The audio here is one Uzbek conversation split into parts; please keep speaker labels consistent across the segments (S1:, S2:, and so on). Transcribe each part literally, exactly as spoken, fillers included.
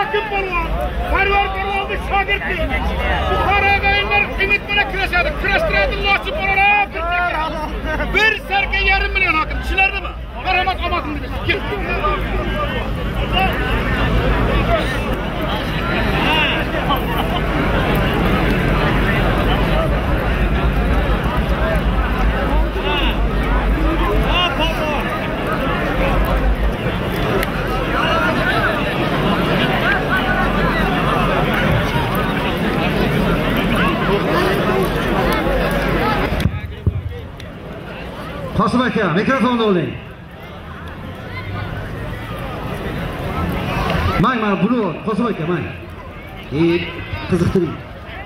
S1: Hakim polvon, Sarvar polvonni shogirdi. Buxoroga endi Umid bilan kurashadi. Kurashtiradi Lochi polvon. Bir sarga yarim million hakim. Tushunardimi? Marhamat omadingiz. Kel.
S2: Qosim aka, mikrofonni oling. Mang, mana buni ol, Qosim aka, mang. E, qiziqtiring.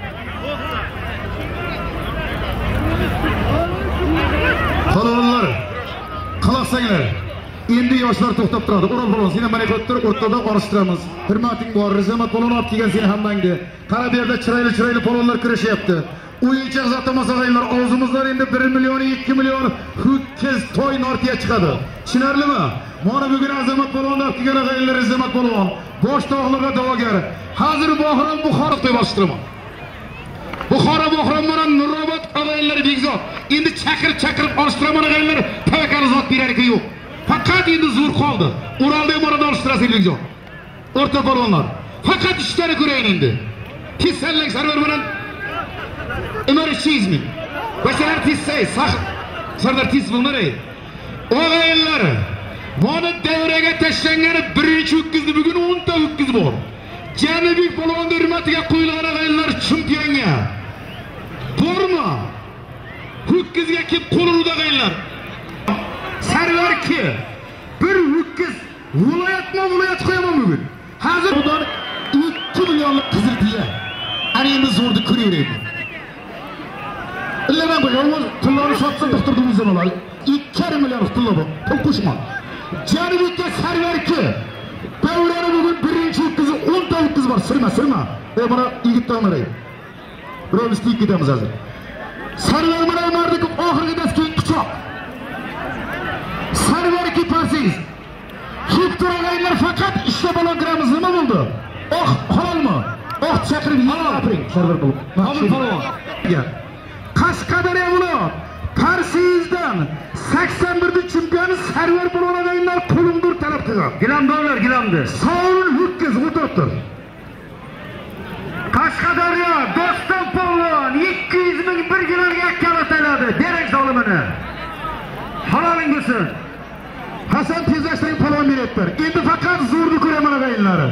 S2: Qolonlar, qilaqsanglar. Endi yoshlar to'xtab turadi. O'rol bo'lsin, seni mana ko'ttirib o'rtada orishtiramiz. Hurmating bor, Rizomat polvon olib kelgan seni hammangni. Qara bu yerda chiroyli-chiroyli polvonlar kurashyapti. O'yinchoq zatomazag'aylar og'zimizdan endi bir million, ikki million ho'kiz to'y nortiya chiqadi. Tushunarlimi? Mana bugun Azamat polvonni olib kelgan ag'aylar Rizomat polvon, bosh tog'liga da'vogar. Hozir Bohram Buxoro to'y boshtiraman. Buxoro Bohram mana Nurobod ag'aylar Begzod. Endi chaqir-chaqirib olishtiraman ag'aylar, tavakkal zot berarki yo'q. Faqat endi zo'r qoldi. Uralda mana olishtirasiz Begzod. O'rta polvonlar. Faqat ishtani ko'rayin endi. Tissallang Sarvar bilan Ömer Çizmi. Başlar tissay, sah, Sardar tiss bulmari. O'g'aylar, mana davraga tashlangani birinchi ho'kizni bugun o'nta ho'kiz bor. Janublik polvon hurmatiga qo'yilgan o'g'aylar chempionga. Bormi? Ho'kizga kelib qo'l urdi o'g'aylar. Sarvar ki, bir ho'kiz viloyatma viloyat qo'yaman bugun. Hozir bundan ikki millionlik qizil tiya. Ana endi zo'rni ko'raveraylik. İllemem bu yollar, pulları satsın tıktırdığımızdan olay. İki yarım milyar pulla bu, pul kuşma. Canibik'te Sarvar ki, Bevra'nın bugün birinci kızı, on tavuk kız var, sırma sırma. E bana iyi gitti onları. Buraya biz ilk gidemiz hazır. Sarvar bana önerdik, ahırgı deski küçük. Sarvar ki parsiz. Hiptur ağaylar fakat işte balon ne buldu? Oh, halal mı? Oh, çakırım, yine yapayım. Sarvar bulup. Hamur falan. Gel. Qashqadaryo viloyat Parsiyizdan sakson birda chempioni Sarvar polvonlar qo'limdur talab qilgan. Gilamdorlar, gilamdi. Sovrin ho'kiz o'tiribdir. Qashqadaryo Doston polvon ikki yuz ming bir gilamga kalataladi. Berang zolimini. Haloling bo'lsin. Hasan tezlashtiring polvon beryaptir. Endi faqat zo'rni ko'raman o'g'aylar.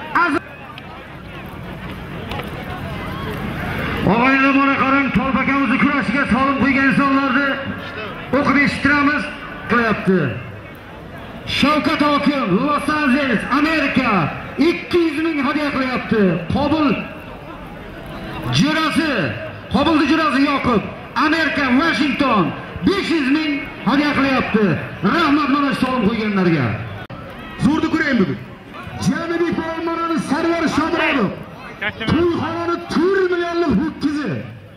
S2: Og'aylar mana qarang, Tolpakamizni kurashiga solim qo'ygan insonlarni o'qib eshittiramiz qilyapti. Shavkat hokim Los Angeles, Amerika ikki yuz ming hadya qilyapti. Qobul jo'rasi, Qobulni jo'rasi Yoqub, Amerika Washington besh yuz ming hadya qilyapti. Rahmat mana solim qo'yganlarga. Zo'rni ko'raymi bugun. Janubiy polvonlarni Sarvar Shomurodov To'yxonani to'rt millionlik ho'kizi.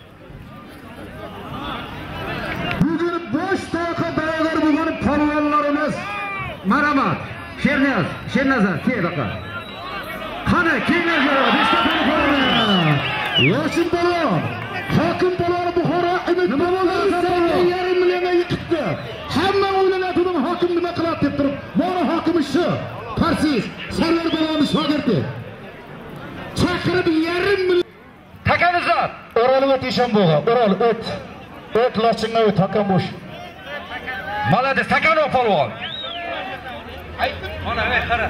S2: Bugun bosh toqa da'vogar bo'lgan polvonlarimiz. Marhamat, Shernaz, Shernazar, kelaqa. Qani, kengashlar, beshkafani ko'raman. Yoshim polvon, hokim polvon Buxoro Umid polvonlar yarim millionga yiqitdi. Hamma o'ylanadi, hokim nima qiladi deb turib, mana hokim shu. Parsiz, Sarvar polvonni shogirdi. Chaqirib yarim million. Takanizat, O'rol o't Eshonbo'g'a, O'rol o't. O't Lochinga o't, Hakan bo'sh. Malades, Takanov polvon. Ay, mana ey qara.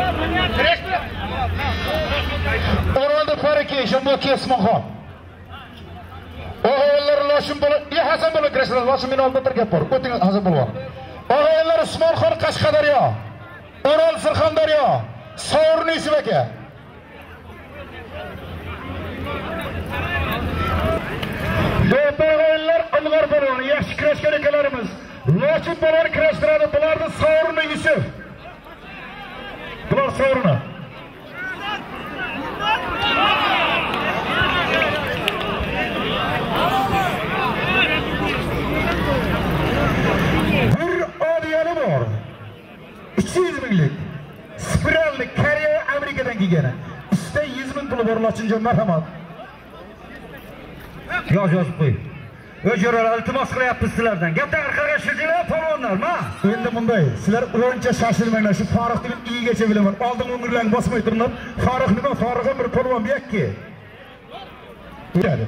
S2: O'rolda Faraki, Eshonbo'ga Kesmonxon. O'g'aylar Lochin polvon, ya Hasan polvon kirishlar, Lochin meni oldida bir gap bor. O'ting Hasan polvon. O'g'aylar Usmonxon Qashqadaryo, O'rol Surxondaryo, Sovrin Yusuf aka. O'g'aylar Ilg'or polvon, yaxshi kurashgan akalarimiz. Lochin polvon kurashtiradi, bularni Sovrin Yusuf. Bular Sovrin. Bir odiyali bor. uch yuz minglik. Spiralli Koreya Amerikadan kelgan. puli bor Lochinjon marhamat.
S3: Yoz yozib qo'y. O'jo'rar iltimos qilyapmiz sizlardan. Gap taqirqaga shirdilar polvonlar, ma.
S2: Endi bunday, sizlar o'rincha shashilmanglar. Shu Faruqning uyigacha bilaman. Oldin o'ngirlarni bosmay turinglar. Faruq nima? Faruqqa bir polvon buyakki. Yuradi.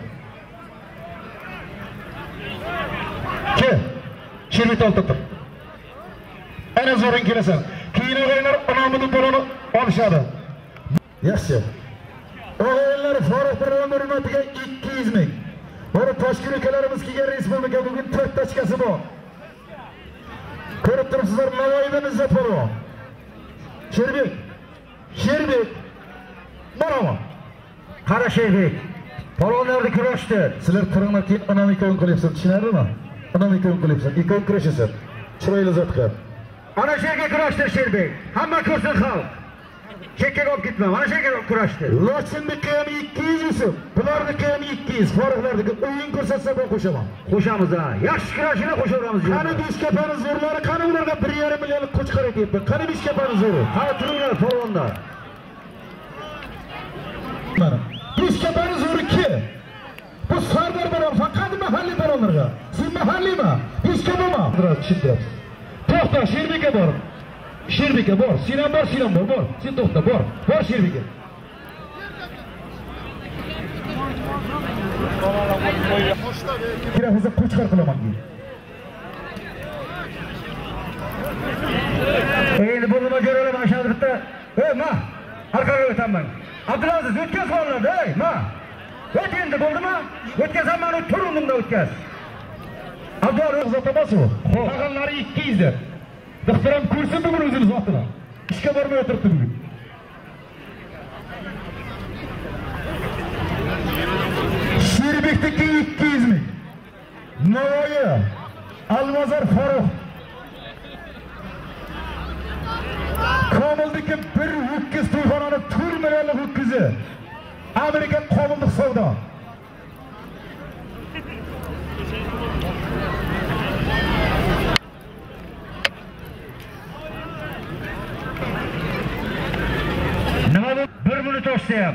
S2: Ke? Sherbet olib tur. Ana zo'ring kelasan. Keyin o'g'aylar onomini poloni olishadi. Yaxshi. O'g'aylar Faruq bilan hurmatiga ikki yuz ming. Bora Toshkent akalarimiz kelgan respublika bugun to'rt tachkasi bor. Ko'rib turibsizlar, Navoiydan izzat polvon. Sherbek. Sherbek. Marhamat.
S3: Qara Sherbek. Polvonlarni kurashdi.
S2: Sizlar qiringlar, keyin anamika o'yin qilyapsiz, tushunarlimi? Anamika o'yin qilyapsiz. Ikkovi kurashasiz. Chiroyli zot qilib.
S3: Ana she'rga kurashdi Sherbek. Hamma ko'rsin xalq. Chekkaga olib ketma. Mana she'rga kurashdi.
S2: Lochinnikka ham ikki yuz so'm. Bularniki ham ikki yuz. Faruqlarniki o'yin ko'rsatsa men qo'shaman.
S3: Qo'shamiz ha. Yaxshi kurashini qo'shaveramiz.
S2: Qani Beshkapani zo'rlari, qani ularga bir yarim millionlik qo'chqar aytibdi. Qani Beshkapani zo'ri.
S3: Qani turinglar polvonlar.
S2: Mana Beshkapani zo'ri kim? Bu Sardor bilan faqat mahalliy balonlarga. Siz mahalliymi? Beshkapami? Biroz tushuntirasiz. To'xta, Sherbekka bor. Sherbekka bor. Sinan bor, Sinan bor, bor. Sen to'xta, bor. Bor Sherbekka. Kirafizda qo'chqar qilaman deydi.
S3: Endi bu nima jo'ralar mana shu bitta. Ey, ma. Orqaga o'taman. Abdulaziz o'tkaz qo'llarni, ey, ma. O't endi bo'ldimi? O'tkazam, meni tur o'rnimda o'tkaz.
S2: Abdulaziz zotamas u. Tag'anlari ikki yuz deb. Dixtiram ko'rsin bugun o'zini zotini. Ishga bormay o'tiribdi bugun. Sherbekniki ikki yuz ming. Navoiy, Almazor Faruq. Komildagi bir ho'kiz to'yxonani to'rt millionlik ho'kizi. Amerika Komillik savdo.
S3: Nima bu bir minut o'tsam.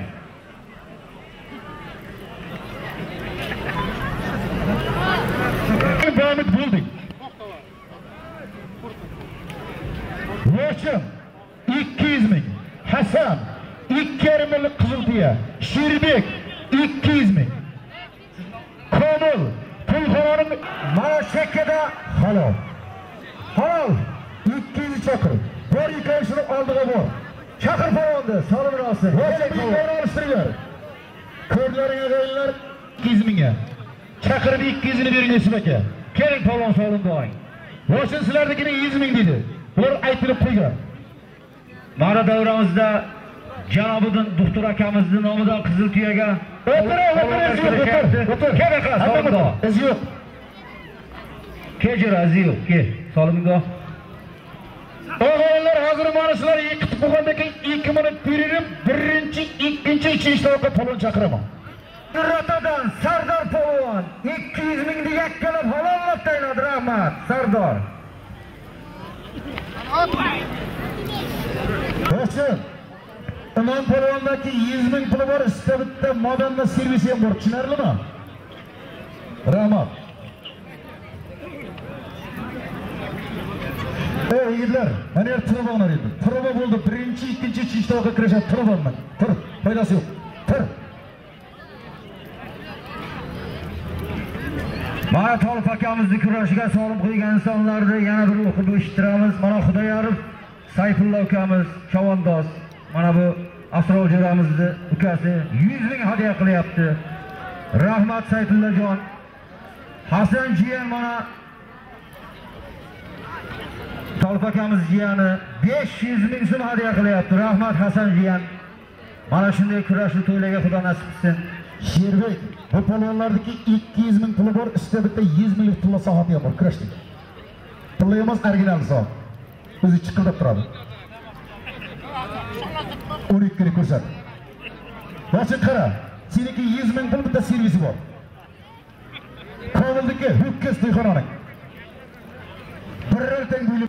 S2: Bahmet bulduk. Loçin ikki yuz ming. Hasan ikki yarim minglik Qiziltiya. Sherbek ikki yuz ming. Komil to'yxonaning mana chekkada halol. Halol ikki yuz chaqir. Bor ikkovsini oldiga bor. Chaqir polvonni, solimini olsin. Polvonni olishtiringlar. Ko'rlaringiz o'yinlar ikki yuz mingga. Chaqirib ikki yuzini bering Esib aka.
S3: Keling polvon solimni oling.
S2: Loçin sizlarnikini yuz ming dedi. Ular aytilib qo'ygan.
S3: Mana davramizda janobidan doktor akamizning nomidan Qiziltiyaga
S2: o'tir, o'tir, o'tir.
S3: Keling qas, solimni.
S2: Iz yo'q.
S3: Kejir azi yo'q, ke. Solimni.
S2: O'g'illar, hozir mana sizlar yiqitib bo'lgandan keyin ikki minut berib, birinchi, ikkinchi, uchinchi to'yga polvon chaqiraman.
S3: Rotadan Sardor polvon ikki yuz mingni yakkalab halolab tayinladi, rahmat. Sardor.
S2: Loçin. Imon polvondagi yuz ming puli bor, ustida bitta modanda servisi ham bor, tushunarlimi? Rahmat. Ey yigitlar, mana yer turib o'ynar edi. Turib bo'ldi, birinchi, ikkinchi, uchinchi to'yga kirishadi, turib o'ynar. Tur, foydasi yo'q. Tur.
S3: Mana Tolib akamizni kurashiga solib qo'ygan insonlarni yana bir o'qib eshittiramiz. Mana Xudoyorov Sayfulla ukamiz, Chavandoz, mana bu Asror jo'ramizni ukasi yuz ming hadya qilyapti. Rahmat Sayfullajon. Hasan jiyan mana Tolib akamiz jiyani besh yuz ming so'm hadya qilyapti. Rahmat Hasan jiyan. Mana shunday kurashni to'ylarga Xudo nasib qilsin.
S2: Sherbek, bu polvonlardagi ikki yuz ming puli bor, ustida bitta yuz minglik tilla soati ham bor, kurashdik. Tilla emas, original soat. O'zi chiqildab turadi. o'n ikki ni ko'rsat. Loçin qara, seniki yuz ming pul, bitta servisi bor. Komildagi ho'kiz to'yxonaning. Birraltang bo'lib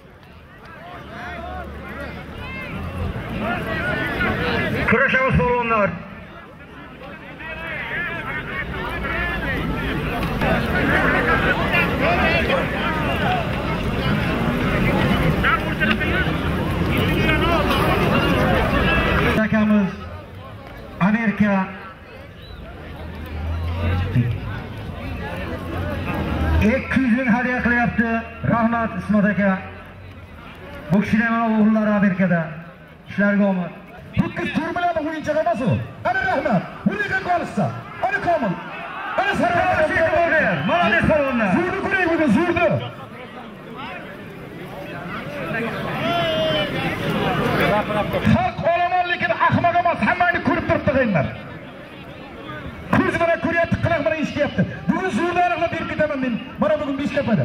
S3: kurashamiz polvonlar. Akamiz Amerika ikki yuz ming hadiya qilyapti. Rahmat Ismat aka. Bu kishilar mana o'g'illari Amerikada. Ishlariga omad.
S2: Bu qiz tur bilan o'yinchoq emas u. Ana rahmat. Uliga qolsa. Ana Komil. Ana Sarvar.
S3: Malades polvonlar.
S2: Zurni ko'ring buni, zurni. Xalq olaman lekin ahmoq emas, hammani ko'rib turibdi qiyinlar. Ko'z bilan ko'ryapti, quloq bilan eshityapti. Bugun zurni aniqlab berib ketaman men. Mana bugun Beshkapada.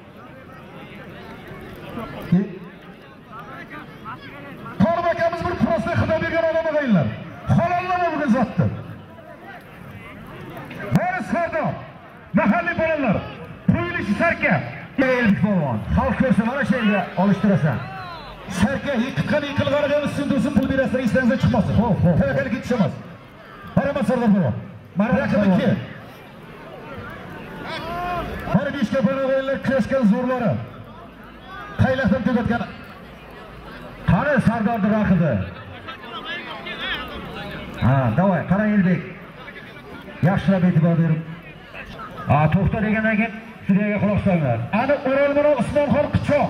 S2: Qo'rib akamiz bir prosta xudo bergan odam qiyinlar. Xolollama bugun zotdi. Boris Sardo, mahalliy bolalar, qo'yilishi sarka.
S3: Elbek polvon. Xalq ko'rsa mana shu yerga olishtirasan.
S2: Sarka yiqilgan yiqilganiga sindirsin pul berasizlar, istangizlar chiqmasin. Xo'p, xo'p. Tavakkalga ketishamiz. Marhamat Sardor polvon. Mana raqam ikki. Mana Beshkapada o'yinlar kurashgan zo'rlari. Qaylaqdan tugatgan.
S3: Qani Sardorning raqibi? Ha, davay, qara Elbek. Yaxshilab e'tibor berib. Ha, to'xta degandan keyin suriyaga quloq solinglar.
S2: Ana O'rolmon Usmonxon Qichoq.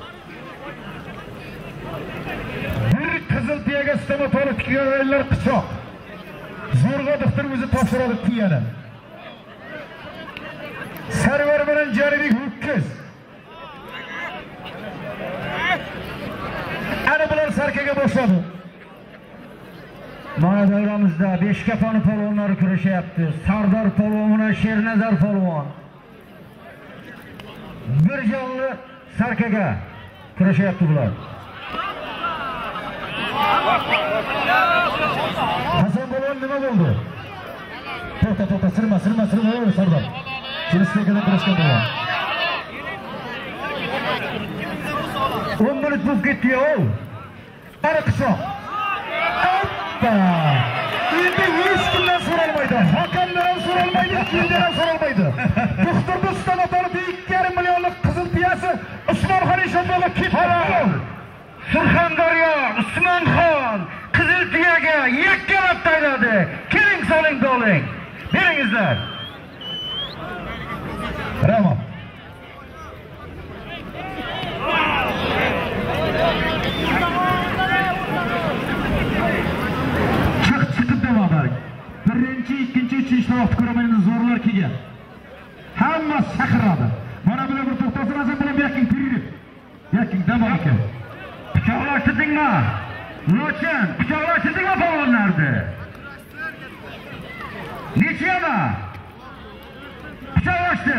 S2: Bir qizil tiyaga stomatoli tikkan o'yinlar Qichoq. Zo'rg'a doktor o'zi topshiradi tiyani. Sarvar bilan Jaribek Ho'kiz. Ana bular sarkaga boshladi.
S3: Mana davramizda Beshkapani polvonlari kurashyapti. Sardor polvon bilan Shernazar polvon. Bir jonli sarkaga kurashyapti bular.
S2: Hasan polvon nima bo'ldi? To'xta, to'xta, sirma, sirma, sirma, ey Sardor. Seni stekadan kurashgan polvon.
S3: o'n minut bo'lib ketdi-yu.
S2: Ana Qichoq. Endi hech kimdan so'ralmaydi. Hakamdan ham so'ralmaydi, kimdan ham so'ralmaydi. Doktor Do'stomatolov ikki yarim millionlik qizil tiyasi Usmonxon Eshonboyga ketdi.
S3: Surxondaryo Usmonxon qizil tiyaga yakkalab tayladi. Keling soling doling. Beringizlar.
S2: Rahmat. Birinchi, ikkinchi, uchinchi vaqt ko'ramaymiz zo'rlar kelgan. Hamma chaqiradi. Mana bular bir to'xtasin, Hasan bilan yakin kirib. Yakin dam ekan.
S3: Pichoqlashdingmi? Lochin, pichoqlashdingmi polvonlarni? Nechiyama? Pichoqlashdi.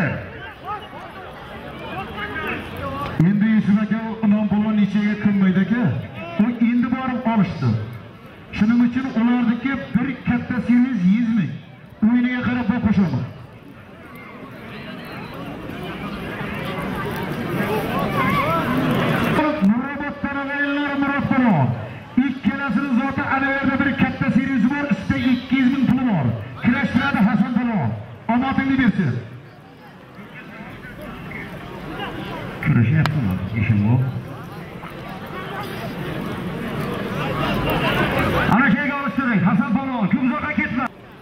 S2: Endi Yusuf aka undan polvon nechaga kirmaydi aka? U endi borib olishdi. Shuning uchun ularniki bir katta servis yuz ming. O'yiniga qarab qo'shaman. Nuroboddan o'yinlar Murod polvon. Ikkalasini zoti ana yerda bir katta servis bor, ustida ikki yuz ming puli bor. Kurashtiradi Hasan polvon. Omadingni bersin.
S3: Kurashyaptimi? Ishim yo'q. Ana şeyga olishtiring, Hasan polvon, ko'p uzoqqa ketma.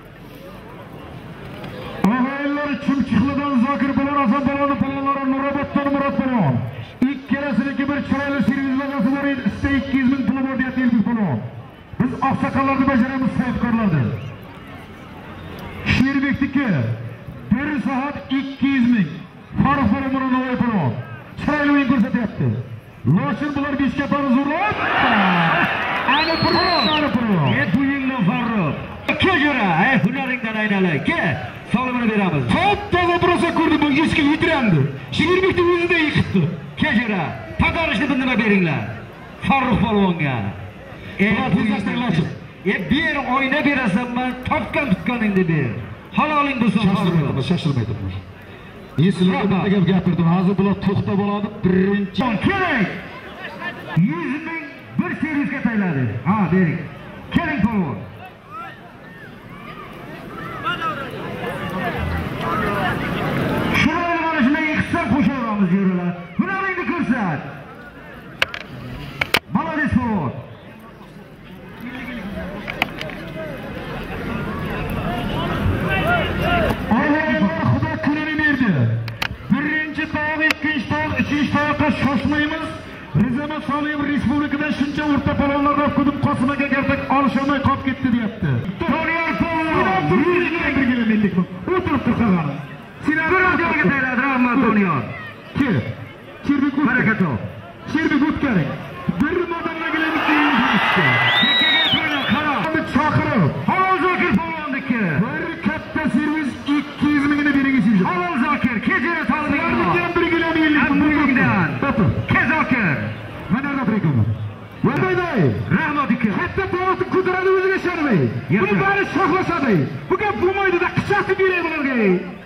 S2: O'g'illar Chumchiqlidan Zokir polvon, Hasan polvonning polvonlari Nuroboddan Murod polvon. Ikkalasiniki bir chiroyli servis bag'asi bor edi, ustida ikki yuz ming puli bor deyapti Elbek polvon. Biz oqsoqollarni bajaramiz, saytkorlarni. Sherbekniki bir soat ikki yuz ming. Farruh polvon Navoiy polvon. Chiroyli o'yin ko'rsatyapti. Lochin bular Beshkapani zo'rlab. Ana polvon.
S3: Ket buyingdan Farruh. Kejura, ey hunaringdan aylanay. Ke, solimini beramiz.
S2: Top-toza prosa ko'rdi, bu eski yutrendi. Shigirbekni o'zida yiqitdi.
S3: Kejura, padarishni bir nima beringlar. Farruh polvonga. Ey Lochin. E bir oyna berasanman, topgan tutganingni ber. Haloling bo'lsin Farruh.
S2: Shoshilmaydi. Sizlarga bitta gap gapirdim. Hozir bular to'xta bo'ladi. Birinchi
S3: kerak. yuz ming bir servisga tayladi. Ha, bering. Keling polvon.
S2: Soliyev Respublikada shuncha o'rta palonlardan qudum Qosimaga kelsak olshamay qolib ketdi deyapti. Toniyor Polvon birgina millik o'tirib turqani. Sizlar bir joyga tayyorlar, rahmat Toniyor. Kel. Sherbek harakat ol. Sherbek o'tkaring. Bir modamga kelamiz. Chekkaga qo'ying, qara. Chaqirib. Halol Zokir Polvonniki. Bir katta servis ikki yuz mingni beringiz. Halol Zokir, kechira solibinglar. Birgina millik birgina. Kezokir. Mana rabrikam. Voyday. Rahmatiki. Katta polotni ko'taradi o'ziga ishonmay. Buni bari shoxlashadi. Bu gap bo'lmaydi-da, qichaqib beray bularga.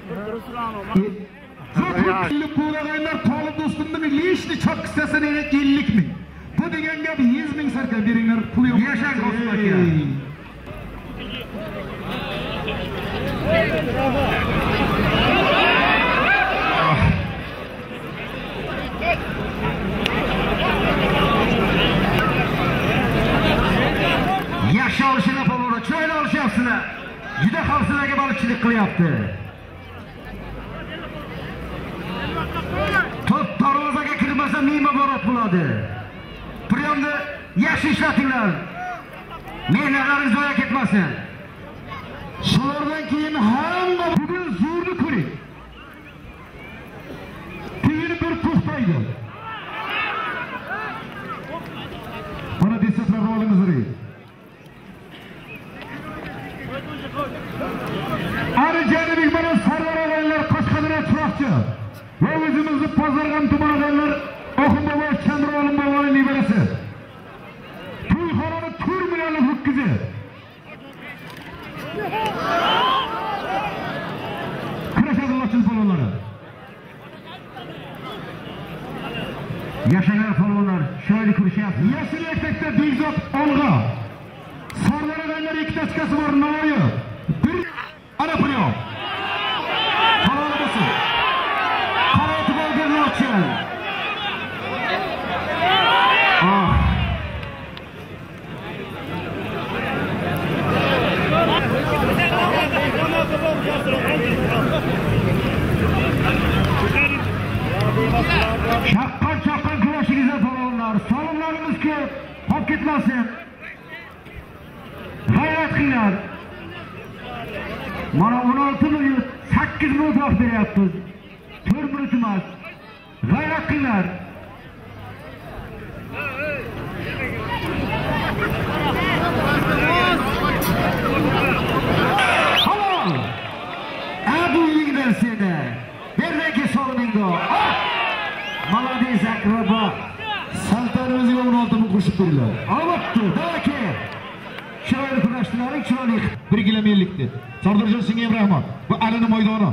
S2: Zotir qo'lag'aylar Tolib do'stimning lishni choq istasini ellik ming. Bu degan gap yuz ming sarka beringlar, pul yo'q. Yashang Qosim aka. Yaxshi olishlar bo'ladi, chiroyli olishyapsizlar. Juda xavfsizlarga baliqchilik qilyapti. Top darvozaga kirmasa ming muborak bo'ladi. Priyomda yaxshi ishlatinglar. Mehnatlaringiz zoya ketmasin. Shulardan keyin hamma bugun zo'rni ko'ring. Keyin bir to'xtaydi. Mana desatlar rolingizdir. Ari janibik mana sarvarolar Qashqadaryo chiroqchi. Va o'zimizni Pozorg'am tumanidagilar Oxun bobo Chandirolim boboning nevarasi. To'yxonani to'rt millionlik ho'kizi. Kurashadilar polvonlar. Yashanglar polvonlar, sho'yli kurishyapti. Yashil erkakda Bekzod Olg'a. Sarvarolar ikkita ochkasi bor Navoiy. Bir ana priyom. Halol bo'lsin. Qaroti bo'lganlarchi. Ah. Shaqqon chaqqon kurashingizlar polvonlar. Salomlarimiz ko'p, qolib ketmasin. G'ayrat qilinglar. Mana o'n olti minut, sakkiz minut vaqt beryapmiz. to'rt minut emas. G'ayrat qilinglar. Halol. Abu yingdan seni. Berraki solmingdo. Malades akraba. Saltan o'ziga o'n olti ming qo'shib beringlar. Albatta, balki. Chiroyli kurashdilaring, chiroyli. bir kilometrlikdi. Sardorjon senga ham rahmat. Bu Alini maydoni.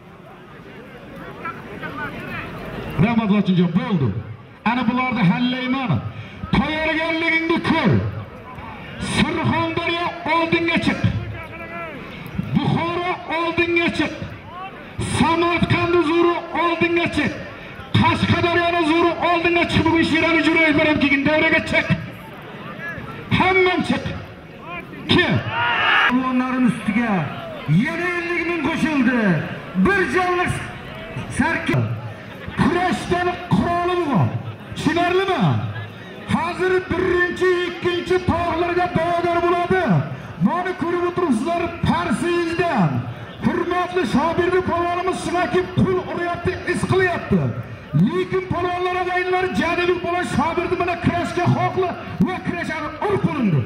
S2: Rahmat Lochinjon, bo'ldi. Ana bularni hallayman. Tayyorgarligingni ko'r. Surxondaryo oldinga chiq. Buxoro oldinga chiq. Samarqand zo'ri oldinga chiq. Qashqadaryoning zo'ri oldinga chiqib bu ishlarni jo'rayib beram keyin davraga chiq. Hammam chiq. Kim? Polvonlarim ustiga yana ellik ming qo'shildi. Bir jonlik sarki. Kurashdan quroli bor. Tushunarlimi? Hozir birinchi, ikkinchi tog'larga da'vodor bo'ladi. Mana ko'rib o'tiribsizlar Parsiydan. Hurmatli Shobirli polvonimiz shunaki pul uryapti, is qilyapti. Lekin polvonlar og'ayinlar Janibek bilan Shobirni bilan kurashga xoqli va kurashani ur qilindi.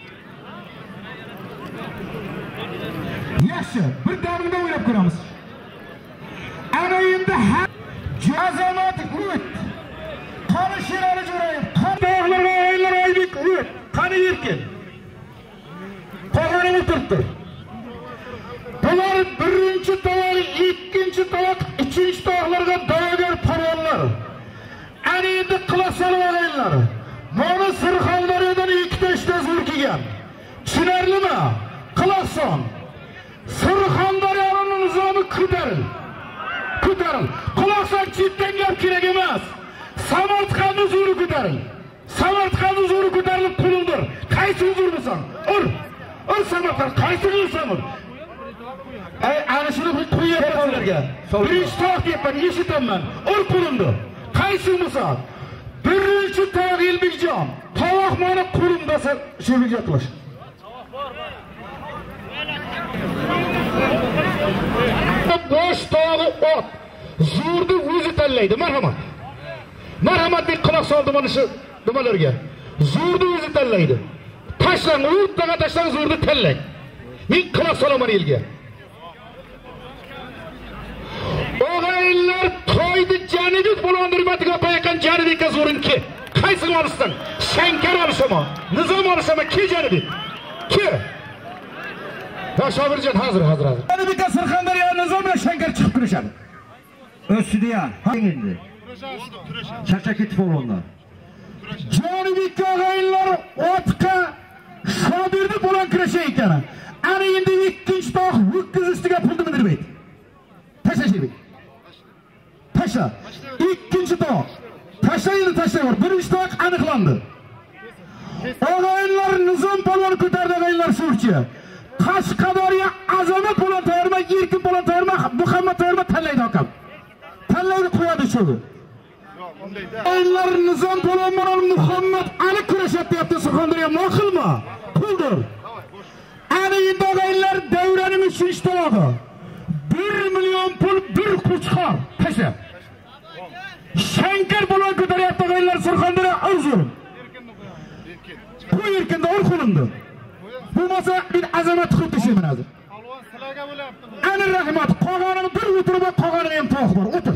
S2: Yaxshi, bir damda o'ylab ko'ramiz. Ana endi azamat o't. Qani Sherali Jo'rayev, qani og'ayinlar Oybek o't. Qani erkin. Qog'ani o'tiribdi. Bular birinchi to'g'ri, ikkinchi to'g'ri, uchinchi to'g'rilarga da'vogar polvonlar. Ana endi qilasan og'ayinlar. Mana Surxondaryodan ikkita ishda zo'r kelgan. Tushunarlimi? Qilasan. Surxondaryoning nizomi ko'taril. Ko'taril. Qilasan chetdan gap kerak emas. Samarqandni zo'ri ko'taril. Samarqandni zo'ri ko'tarilib qulundir. Qaysi zo'rmisan? Ur. Ur Samarqand, qaysi zo'rsan? Ay, ana shuni qo'yapmanlarga. Birinchi to'q deyapman, eshitaman. Ur qulundir. Qaysi misol? Birinchi üçüncü tavak Elbekjon. Tavak mana qo'limdasa Sherbekga qilish. Bosh tog'i ot. Zo'rni o'zi tanlaydi, marhamat. Marhamat deb quloq soldi mana shu nimalarga. Zo'rni o'zi tanlaydi. Tashlang, o'rtaga tashlang, zo'rni tanlang. Men quloq solaman elga. O'g'aylar to'ydi janibik bo'lgan hurmatiga o'tayotgan janibikka zo'rinki. Qaysini olishsan? Shankar olishmi? Nizom olishmi? Ki janibik? Ki? Ya Shobirjon hozir hozir hozir. Janibikka Surxondaryo Nizom bilan Shankar chiqib kurashadi.
S3: O'sidi ham. Endi. Charchab ketib bo'lganlar.
S2: Janibikka o'g'aylar otqa Shobirni bilan kurashar ekan. Ana endi ikkinchi tog' ho'kiz ustiga pulni mindirmaydi. Taşla Sherbek. Taşla. İkinci tog'. Taşlaydi taşlayver. Birinchi tog' aniqlandi. O'g'aylar Nizom polvon ko'tardi o'g'aylar shurchi. Qashqadaryo Azamat polvon tayyorma, Erkin polvon tayyorma, Muhammad tayyorma tanlaydi akam. Tanlaydi qo'yadi shu. O'g'aylar Nizom polvon bilan Muhammad Ali kurashyapti, deyapti Surxondaryo ma'qulmi? Puldir. Ana endi o'g'aylar davraning uchinchi tog'i. bir milyon pul bir qo'chqor. Taşla. Shankar polvon ko'taryapti o'g'aylar Surxondaryo Arzum. Bu Erkinda or qo'limdi. Bo'lmasa bir azamat qilib tashlayman hozir. Polvon sizlarga bo'lyapti. Ana rahmat, qog'onini bir o'tirib, qog'onini ham tog' bor, o'tir.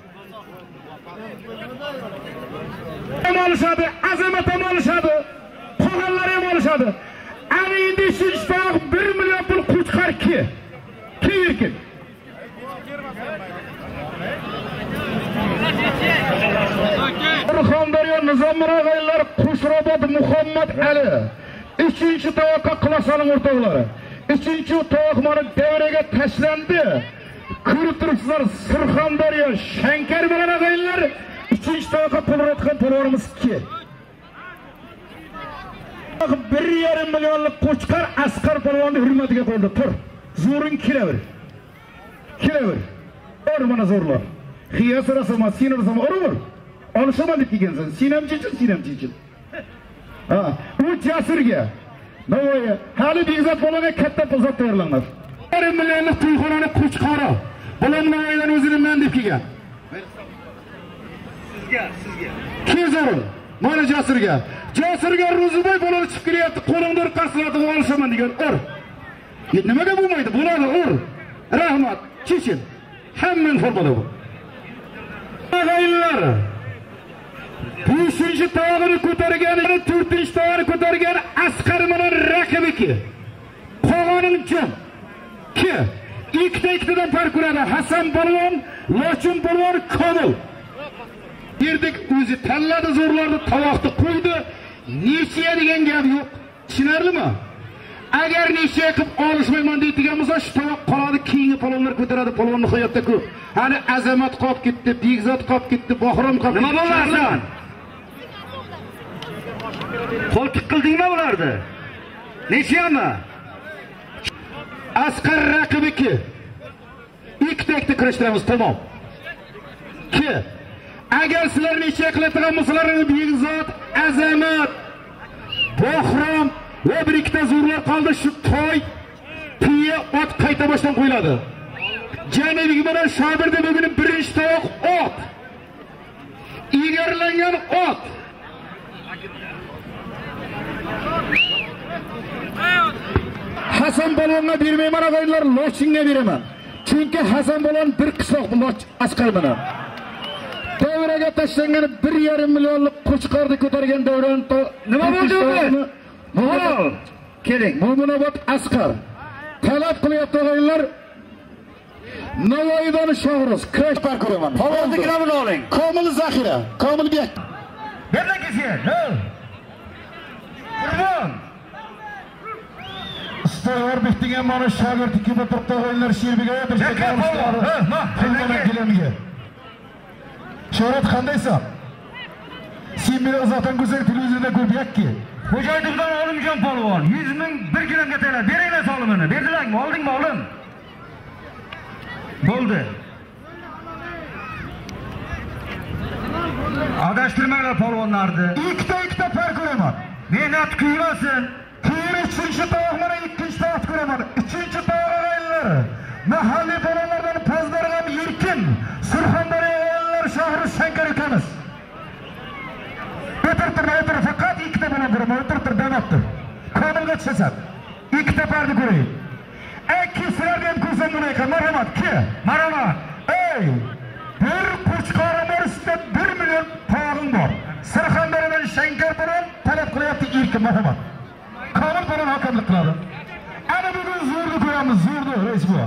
S2: Ham olishadi, azamat ham olishadi, qog'onlar ham olishadi. Ana endi uchinchi tog' bir million pul qo'chqor ki. Ki Erkin. Surxondaryo Nizom o'g'aylar Qo'shrobod Muhammad Ali. Uchinchi tovoqqa qilasaning o'rtoqlari. Uchinchi tovoq mana davraga tashlandi. Ko'rib turibsizlar, Surxondaryo Shankar bilan o'g'aylar uchinchi tovoqqa pul o'tgan polvonimiz ki. bir yarim millionlik qo'chqar Asqar polvonni hurmatiga qo'ydi. Tur. Zo'ring kelaver. Kelaver. Or mana zo'rlar. Xiya so'rasam, sen so'rasam, urur. Olishaman deb kelgansan. Sen ham chechin, sen ham chechin. Ha, u Jasurga. Navoiy, hali Begzod polvonga katta pulzot tayyorlangan. yarim millionlik to'yxonani qo'chqari. Bular Navoiydan o'zini men deb kelgan. Sizga, sizga. Kezo'rin. Mana Jasurga. Jasurga Ro'ziboy polvon chiqib kelyapti. Qo'limda qarshilatib olishaman degan. Ur. Nimaga bo'lmaydi? Bo'ladi, ur. Rahmat, chechin. Hamma formada bu. O'g'aylar. beshinchi tog'ini ko'targan, to'rtinchi tog'ini ko'targan Asqar bilan raqibiki. Qog'oning jon. Ki ikkita ikkitadan farq ko'radi. Hasan polvon, Lochin polvon, Komil. Yerdik o'zi tanladi, zo'rlarni tovoqni qo'ydi. Necha degan gap yo'q. Tushunarlimi? Agar necha qilib olishmayman deydigan bo'lsa, shu tovoq qoladi, keyingi polvonlar ko'taradi. Polvon nihoyatda ko'p. Hali Azamat qolib ketdi, Begzod qolib ketdi, Bohrom qolib ketdi. Nima bo'larsan? Qo'ltiq qildingmi bularni? Nechami? Asqar raqibiki. Ikkita-ikkita kurashtiramiz, tamom. Ki agar sizlar necha qiladigan bo'lsalaringiz Begzod, Azamat, Bohrom va bir ikkita zo'rlar qoldi. Shu to'y piya ot qayta boshdan qo'yiladi. Janibik bilan Shobirda bugun birinchi tovoq ot. Egarlangan ot. Hasan polvonga bermayman o'g'aylar, Lochinga beraman. Chunki Hasan polvon bir qishloq Loch Asqar bilan. Davraga tashlangan bir yarim millionlik qo'chqorni ko'targan davron nima bo'ldi bu? Mol. Keling, Mo'minobod Asqar. Talab qilyapti o'g'aylar. Navoiydan Sho'g'roz kurash par ko'raman. Polvonnikini oling. Komil zaxira, Komil bek.
S3: Berdan kelsin. Qurbon.
S2: Ustalar bitdigan mana shogird ikkiga turibdi o'g'aylar Sherbekga o'tirishga qolishdi. Ha, ma, kelamiga. Shorat qandaysan? Sen meni uzoqdan ko'rsang televizorda ko'ryapki.
S3: Xo'jayindan Olimjon polvon yuz ming bir kiloga taylar. Beringlar solimini. Berdilarmi? Oldingmi olim? Bo'ldi. Adashtirmanglar polvonlarni.
S2: Ikkita-ikkita par ko'raman.
S3: Mehnat kuymasin.
S2: Keyin uchinchi tog' mana ikkinchi tog' ko'raman. Uchinchi tog' o'g'aylar. Mahalliy bolalardan pazdarg'am Erkin, Surxondaryo o'g'aylar shahri Shankar ukamiz. O'tirtir, o'tir, faqat ikkita bola ko'raman. O'tirtir, damabdir. Komilga tushasan. Ikkita parni ko'ray. Ey, sizlarga ham ko'rsam buni ekan. Marhamat, ki.
S3: Marhamat.
S2: Ey, bir qo'chqorim orasida bir million tog'im bor. Surxondaryodan Shankar bolam talab qilyapti Erkin, marhamat. Komil bolam hakamlik qiladi. Ana bugun zo'rni ko'ramiz, zo'rni, reis bu.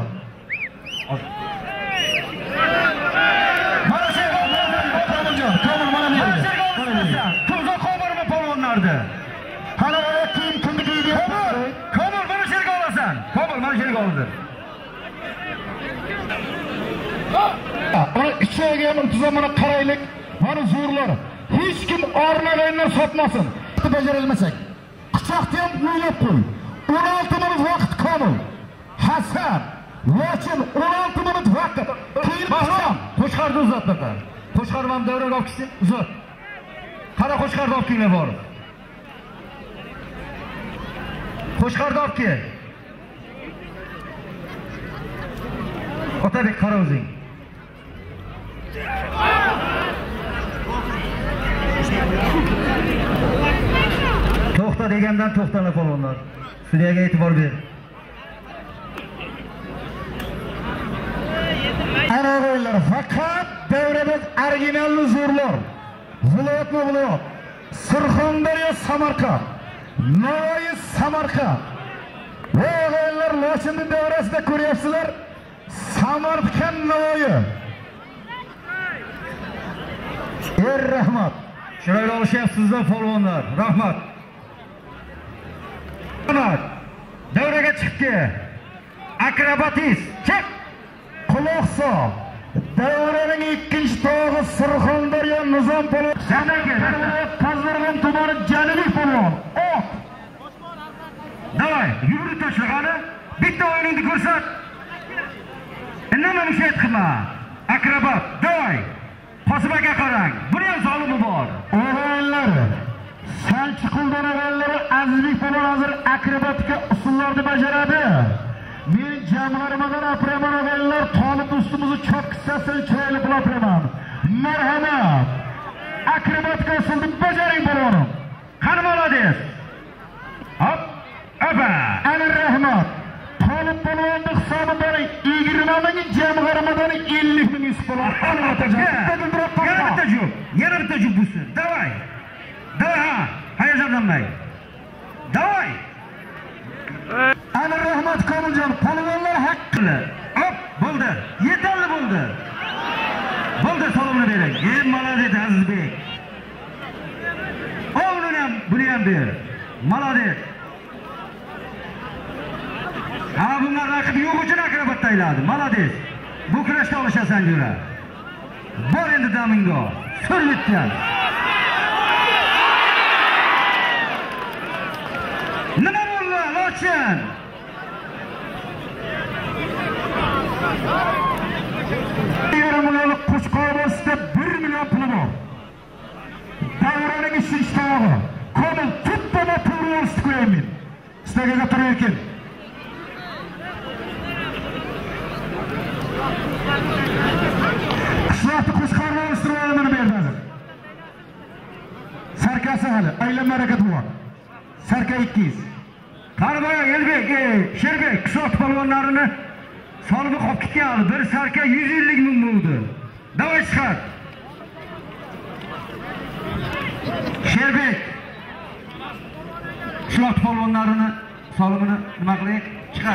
S2: Mana shu Komiljon, Komil mana bu yerda.
S3: Tuzo qo'mirmi polvonlarni?
S2: Qani kim kimni deydi?
S3: Komil mana shu yerga olasan. Komil mana shu yerga oldi.
S2: Ana ichiga ham tuzamini qaraylik. Mana zo'rlar. Hech kim ornag'ayni sotmasin. Bajarilmasak. Qichoqni ham o'ylab qo'y. o'n olti minut vaqt Komil. Hasan, Lochin o'n olti minut vaqt. Keyin bahrom.
S3: Qo'shqarni uzatdi. Qo'shqarni ham davraga olib ketsin, uzat. Qara qo'shqarni olib kelinglar borib. Qo'shqarni olib kel. Otabek qara o'zing. To'xta degandan to'xtanglar polvonlar. Studiyaga e'tibor ber.
S2: Ana o'g'aylar, faqat davradagi originalli zo'rlar. Viloyatma viloyat. Surxondaryo, Samarqand. Navoiy, Samarqand. O'g'aylar, Lochinning davrasida ko'ryapsizlar. Samarqand, Navoiy. Er rahmat.
S3: Chiroyli olishyapsizlar polvonlar. Rahmat. Rahmat. Davraga chiqdi. Akrobatist. Chiq.
S2: Quloq sol. Davraning ikkinchi tog'i Surxondaryo Nizom polvon.
S3: Sanaga.
S2: Qazirg'on tumani Janubiy polvon. Ot.
S3: Davay, yugurib tashlag'ani. Bitta o'yiningni ko'rsat. Nima mushayt qilma. Akrobat. Davay. Qosim aka qarang. Buni ham zolimi bor.
S2: O'g'aylar. Salchiquldan o'g'aylari Azizbek polvon hozir akrobatika usullarni bajaradi. Men jamg'armadan apiraman o'g'aylar, Tolib do'stimizni chop qissasini chiroyli qilib apiraman. Marhamat. Akrobatika usulni bajaring polvonim.
S3: Qani молодец. Hop, aba.
S2: Ana rahmat. Tolib polvonning hisobidan yigirma ming, jamg'armadan ellik ming yuz polvon.
S3: Yana bitta jup. Yana bitta jup bo'lsin. Davay. Davay. Hayajonlanmang. Davay.
S2: Ana rahmat Komiljon, polvonlar haqqi.
S3: Hop, bo'ldi. Yetarli bo'ldi. Bo'ldi, salomni bering. Ey, молодец Azizbek. O'g'lini ham, buni ham ber. Молодец. Ha, bunlar raqib yo'q uchun akrobat tayladi. Молодец. Bu kurashda olishasan jo'ra. Bor endi Domingo. Sur yetgan. Nima bo'ldi, Lochin?
S2: yarim million qo'chqor ostida bir million puli bor. Davraning ikkinchi tog'i. Komil tutma pul olishni ko'rayman. Sizlarga turib Erkin. Qishloqni qo'chqorni olishtirib olaman berdi hozir. Sarkasi hali, aylanma harakat bor. Sarka ikki yuz.
S3: Qarboya Elbek, Sherbek, qishloq polvonlarini solib qolib ketgan. Bir sarka yuz ellik ming bo'ldi. Davay chiqar. Sherbek. Qishloq polvonlarini solimini nima qilaylik? Chiqar.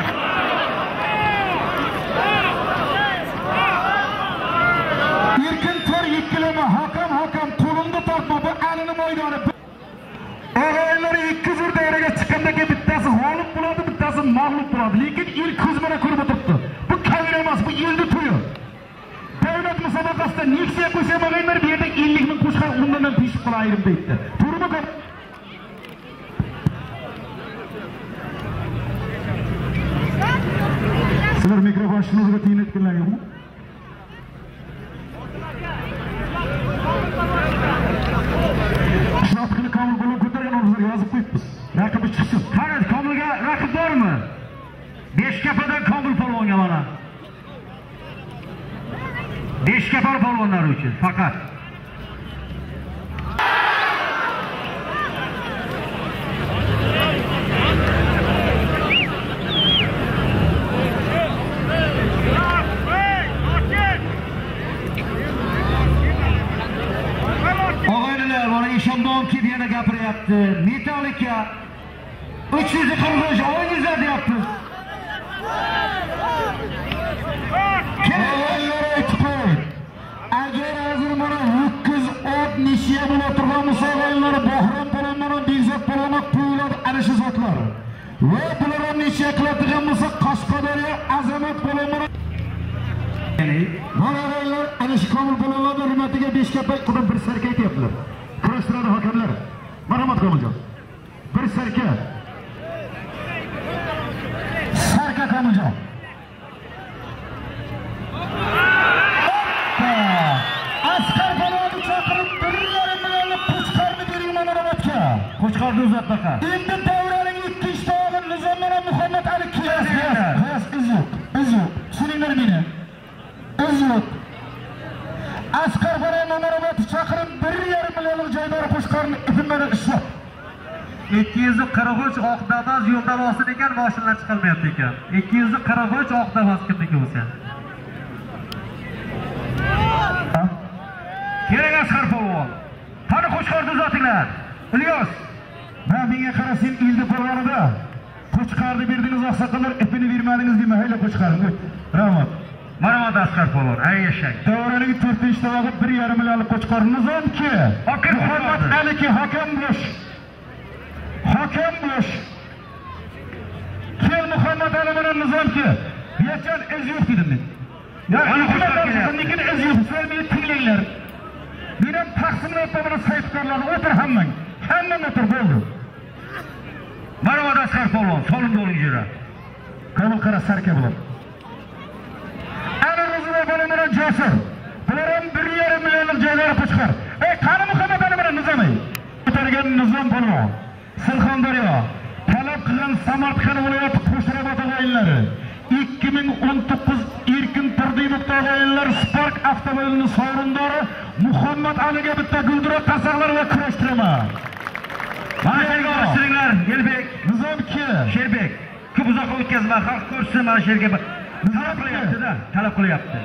S2: Erkin tor ikkilama, hakam hakam qo'limda tortma, bu alini maydoni. O'g'aylar ikki zur davraga chiqqandagi bittasi g'olib bo'ladi, bittasi mag'lub bo'ladi. Lekin el ko'z bilan ko'rib o'tiribdi. Bu kavir emas, bu elni to'yi. Davlat musobaqasida Nexia qo'shamag'aylar bu yerda ellik ming qo'shqar undan ham peshib qolayrim deydi. To'g'rimi ko'p? Sizlar mikrofon shunga tinglayotganlarmi?
S3: bir chiqsin. Qani, Komilga raqib bormi? Beshkapadan Komil polvonga mana. Beshkapa polvonlari uchun faqat. Ki diyene gapiryapti. Metalika uch yuz qirq uch o'yinizlar deyapmiz. Agar hozir mana ho'kiz ot nishiya bo'la turgan musobaqalar Bahrom polvonlar, Bekzod polvonlar qo'yiladi ana shu zotlar. Va bular ham nishiya qiladigan bo'lsa Qashqadaryo Azamat polvonlar. Ya'ni mana ana shu Komil polvonlar hurmatiga Beshkapa qudam bir sarka aytyaptilar. Kurashtiradi hakamlar. Marhamat Komiljon. Bir sarka. Sarka Komiljon. Askar polvonni chaqirib bir yarim millionlik qo'chqorni bering mana Ramatga. Qo'chqorni uzatbaqa. Endi davraning ikkinchi tog'i Nizomjon Muhammad Ali kiyasi. Xos izyoq, izyoq. Tushuninglar meni. Izyoq. Askar polvonni Ramatga chaqirib bir yarim millionlik joydagi qo'chqorni ipimdan ishlab. ikki yuz qirq uch oqdabaz yo'lda bosib ekan, mashinalar chiqolmayapti ekan. ikki yuz qirq uch oqdabaz kimniki bo'lsa. Kerak Askar polvon. Qani qo'chqorni uzatinglar. Ilyos, men menga qarasang ildi polvonida. Qo'chqorni berdingiz oqsoqollar, ipini bermadingiz dema, hayla qo'chqorni. Rahmat. Marhamat Askar polvon, ay eshak. Davraning to'rtinchi tog'i bir yarim millionlik qo'chqorni Nizomki. Muhammad Aliki hakam bo'sh. Hakam bo'sh. Kel Muhammad Ali bilan Nizomki. Yechal iz yo'q dedim men. Ya, qo'chqornikining iz yo'q, sizlar tinglanglar. Men ham taqsimlayapman buni saytkorlarni, o'tir hammang. Hammang o'tir bo'ldi. Marhamat Askar polvon, solimda o'ling jira. Komil qara sarka bilan. Ana Ro'zibay polvon bilan Jasur. Bular ham bir yarim millionlik joylari qo'chqor. Ey, qani Muhammad Ali bilan Nizomay. Ko'targan Nizom polvon. Surxondaryo talab qilgan Samarqand viloyati Qo'shrabot o'yinlari ikki ming o'n to'qqiz Erkin Turdimov o'yinlari Spark avtomobilining sovrindori Muhammad Aliga bitta guldiroq tasaqlar va kurashtiraman. Mana yerga olishtiringlar, Elbek, Nizomki, Sherbek. Ko'p uzoqqa o'tkazma, xalq ko'rsin mana shu yerga. Talab qilyapti-da, talab qilyapti.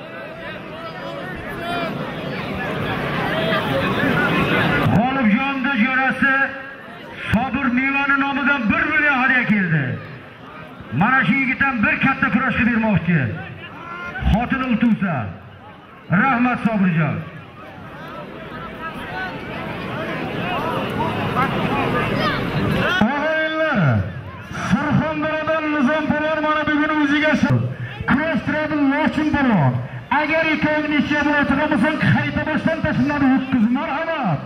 S3: G'olibjonda jo'rasi Sobir Nevani nomidan bir million hadiya keldi. Mana shu yigitdan bir katta kurashga bermoqchi. Xotini Ultusa. Rahmat Sobirjon. Og'aylar, Surxondaryodan Nizom polvon mana bugun o'ziga kurashtiradi Lochin polvon. Agar ikkovini ishga bo'ladigan bo'lsa, qayta boshdan tashlanadi ho'kiz. Marhamat.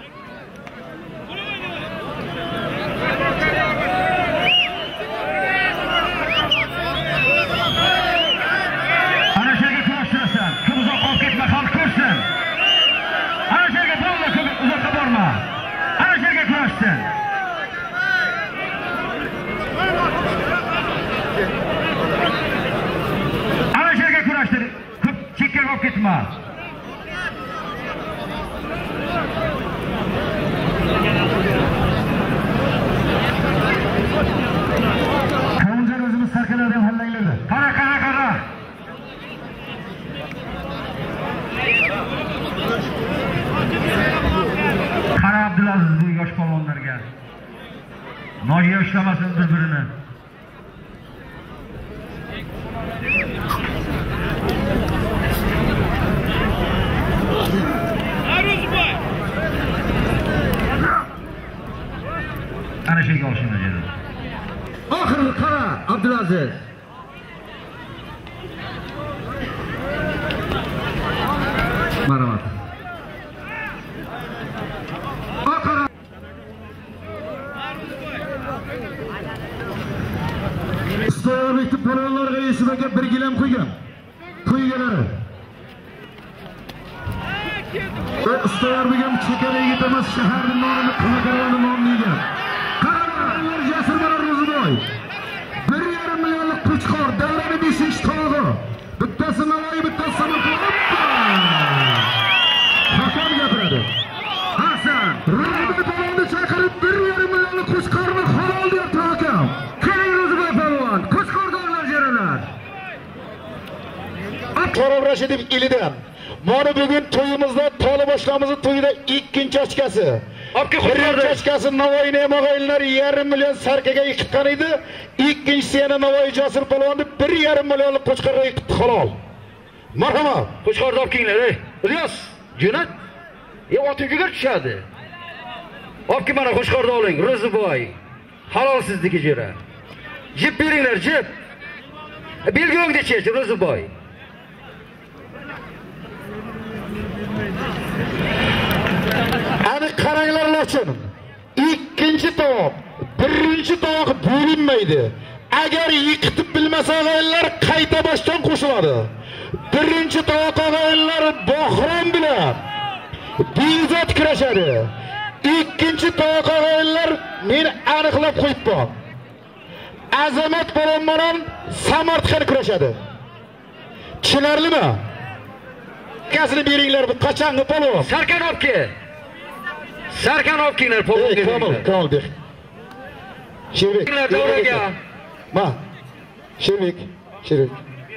S3: Ana yerga kurashtir. Ko'p chekkaga olib ketma. Komiljon o'zimiz sarkalarni ham hallangladi. Qara, qara, qara. Qara Abdulaziz bu yosh polvonlarga. Nogiya ushlamasin bir-birini. Ana şeyga olishimiz edi. Oxirgi qara Abdulaziz. Marhamat. Istoyabekni polvonlarga esibaga bir gilam qo'ygan. To'ygalari. Istoyabek ham chekara yigit emas, shaharning nomini, qilaqarani nomini yegan. Qara
S2: toy. bir yarim milyonlik Qo'chqor davraning beshinchi tog'i. Bittasi Navoiy, bittasi Samarqand. Hakam gapiradi. Hasan, Ro'zboy polvonni chaqirib bir yarim milyonlik Qo'chqorni halol deb hakam. Keling Ro'zboy polvon, Qo'chqorda o'ynar jaralar. Karam Rashidov ilidan. Mana bugun to'yimizda Toliboshlamizni to'yida ikkinchi ochkasi. Birinchi ochkasi Navoiy Nemog'aylar yarim million sarkaga yiqitgan edi. Ikkinchisi yana Navoiy Jasur polvonni bir yarim millionlik Qo'chqorga yiqitdi halol. Marhamat,
S3: Qo'chqorni olib kelinglar, ey. Ilyos, jo'nat. E otiga tushadi. Olib mana Qo'chqorni oling, Ro'ziboy. Halol sizniki jira. Jib beringlar, jib. Belgiyongda chech, Ro'ziboy.
S2: Ani qaranglar uchun. Ikkinchi tovoq, birinchi tovoq bo'linmaydi. Agar yiqitib bilmasa o'g'aylar qayta boshdan qo'shiladi. Birinchi tovoq o'g'aylar Bahrom bilan Bezot kurashadi. Ikkinchi tovoq o'g'aylar men aniqlab qo'yibman. Azamat polvon Samarqand kurashadi. Tushunarlimi? Kasini beringlar, bu qachongi polvon?
S3: Sarkan olib kel. Sarkan olib kelinglar, polvon.
S2: Kamol, Kamol ber. Sherbek.
S3: Davraga.
S2: Ma. Sherbek, Sherbek.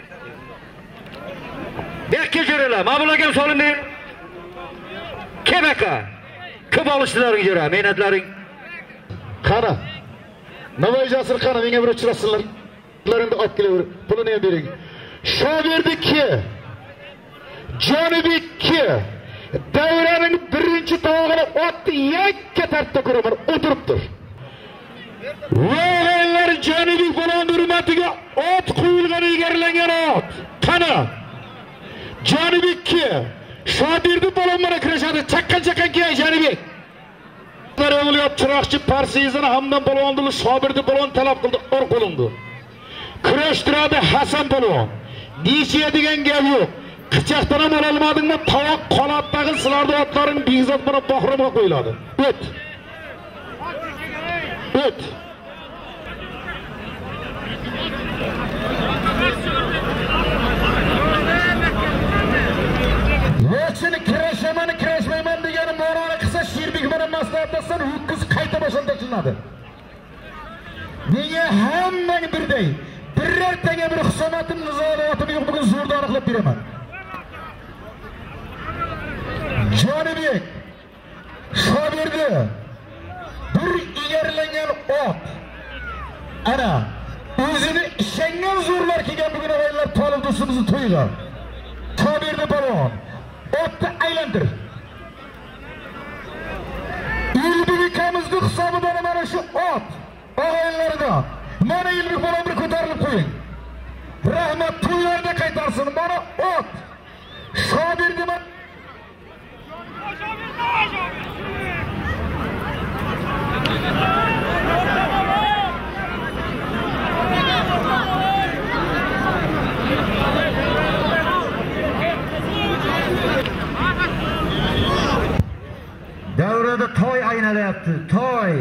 S3: Bekka jiralar, mabulagam solindir. Kebaka. Ko'p olishlaring jira, mehnatlaring.
S2: Qara. Navoiy Jasur qani menga bir uchrasizlar. Ularni olib kelaver, pulini ham bering. Shoberdiki Jonibekki davraning birinchi tog'ini otni yakka tartibda ko'raman, o'tirib tur. Vo'g'aylar Jonibek bo'lgan hurmatiga ot qo'yilgan egarlangan ot. Qani? Jonibekki Shoberdi bo'lgan mana kirishadi, chaqqan-chaqqan kelay Jonibek. Yo'liyot chiroqchi Parsiyizini hamdan polvonni Shoberdi bo'lgan talab qildi, or qo'lindi. Kurashtiradi Hasan polvon. Deysiya degan gap yo'q. Qichaqdan ham ololmadingmi? Tovoq qanotdagi sizlarning otlaring Begzod bilan Bahromga qo'yiladi. O't. O't. Lekin kirashaman, kirashmayman deganim moroni qilsa Sherbek bilan maslahatlashsan, ho'kiz qayta boshdan tashlanadi. Menga hammang birday. Birortaga bir hisobatim, nizoratim yo'q, bugun zo'rda aniqlab beraman. Jonibek Shoberdi bir egarlangan ot. Ana o'zini ishongan zo'rlar kelgan bugun o'g'aylar Tolib do'stimizni to'yiga. Shoberdi polvon otni aylantir. Ilbikamizning hisobidan mana shu ot o'g'aylarida mana Ilbik polvon bir ko'tarilib qo'ying. Rahmat to'ylarda qaytarsin. Mana ot Shoberdi man davrada toy aynalayapti, toy.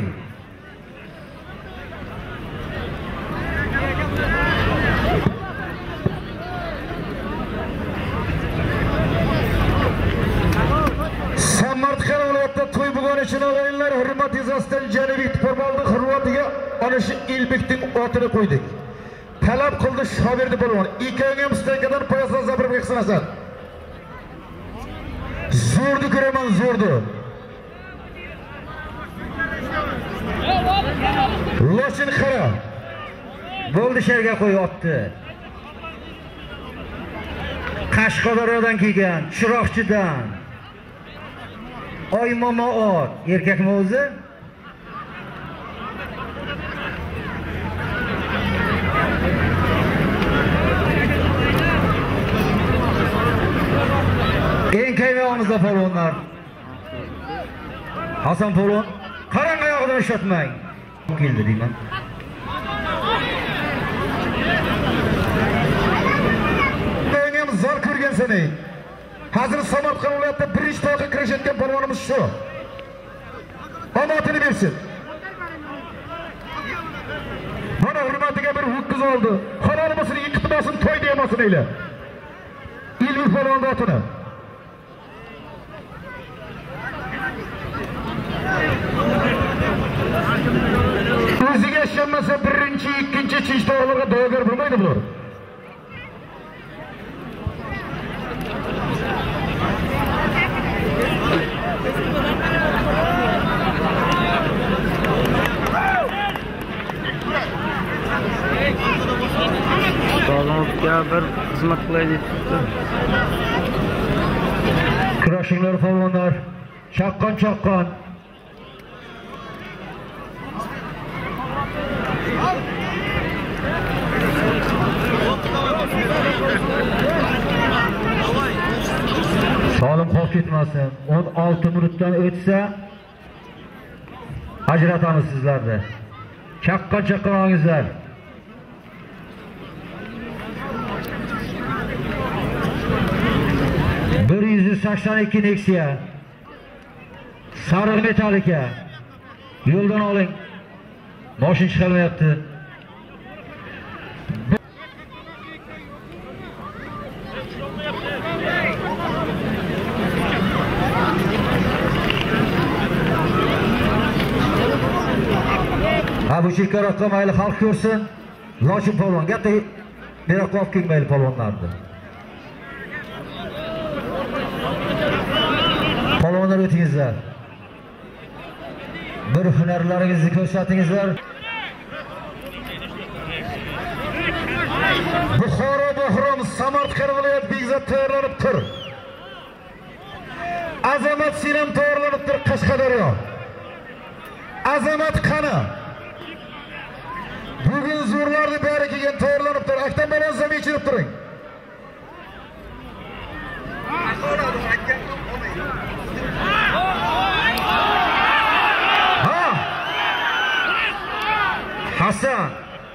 S2: Samarqand viloyatida to'y bo'lgan uchun o'g'aylar hurmat yuzasidan Jonibek Porbaldi hurmatiga ana shu Ilbekning otini qo'ydik. Talab qildi Shoberdi polvon. Ikkinchi mustankadan poyasdan zabrga qisanasan. Zo'rni ko'raman, zo'rni. Lochin qara. Bo'ldi sherga qo'y otdi. Qashqadaryodan kelgan, Chiroqchidan. Oy momo ot, erkakmi o'zi? Eng kaymog'imizda polvonlar. Hasan polvon, qarang oyog'idan ishlatmang. Keldi deyman. Men zor ko'rgan seni. Hozir Samarqand viloyatida birinchi to'g'ri kirishayotgan polvonimiz shu. Omadini bersin. hokkuz oldu. Halolmasını yıkıtmasın, toy diyemasın eyle. İlmi polvon otunu. O'ziga ishonmasa birinchi, ikkinchi, uchinchi to'g'rilarga da'vogar bo'lmaydi bular.
S4: Sog'liqqa bir xizmat qilaydi.
S3: Kurashinglar polvonlar, chaqqon chaqqon. Solim qolib ketmasin. o'n olti minutdan o'tsa ajratamiz sizlarni. Chaqqon chaqqon olingizlar. bir yuz sakson ikki Nexia sariq metalika yo'ldan oling. Mashin chiqarmayapti. Ha bu chekkaroqqa mayli xalq ko'rsin. Lochin polvon gapda beroqqa olib kelmayli polvonlarni. Polvonlar o'tingizlar. Bir hunarlaringizni ko'rsatingizlar. Buxoro Bahrom Samarqand viloyat Begzod tayyorlanib tur. Azamat Sinam tayyorlanib tur Qashqadaryo. Azamat qani. Bugun zo'rlarni bari kelgan tayyorlanib tur. Aktam balon zamin ichirib turing. Ha! Hasan.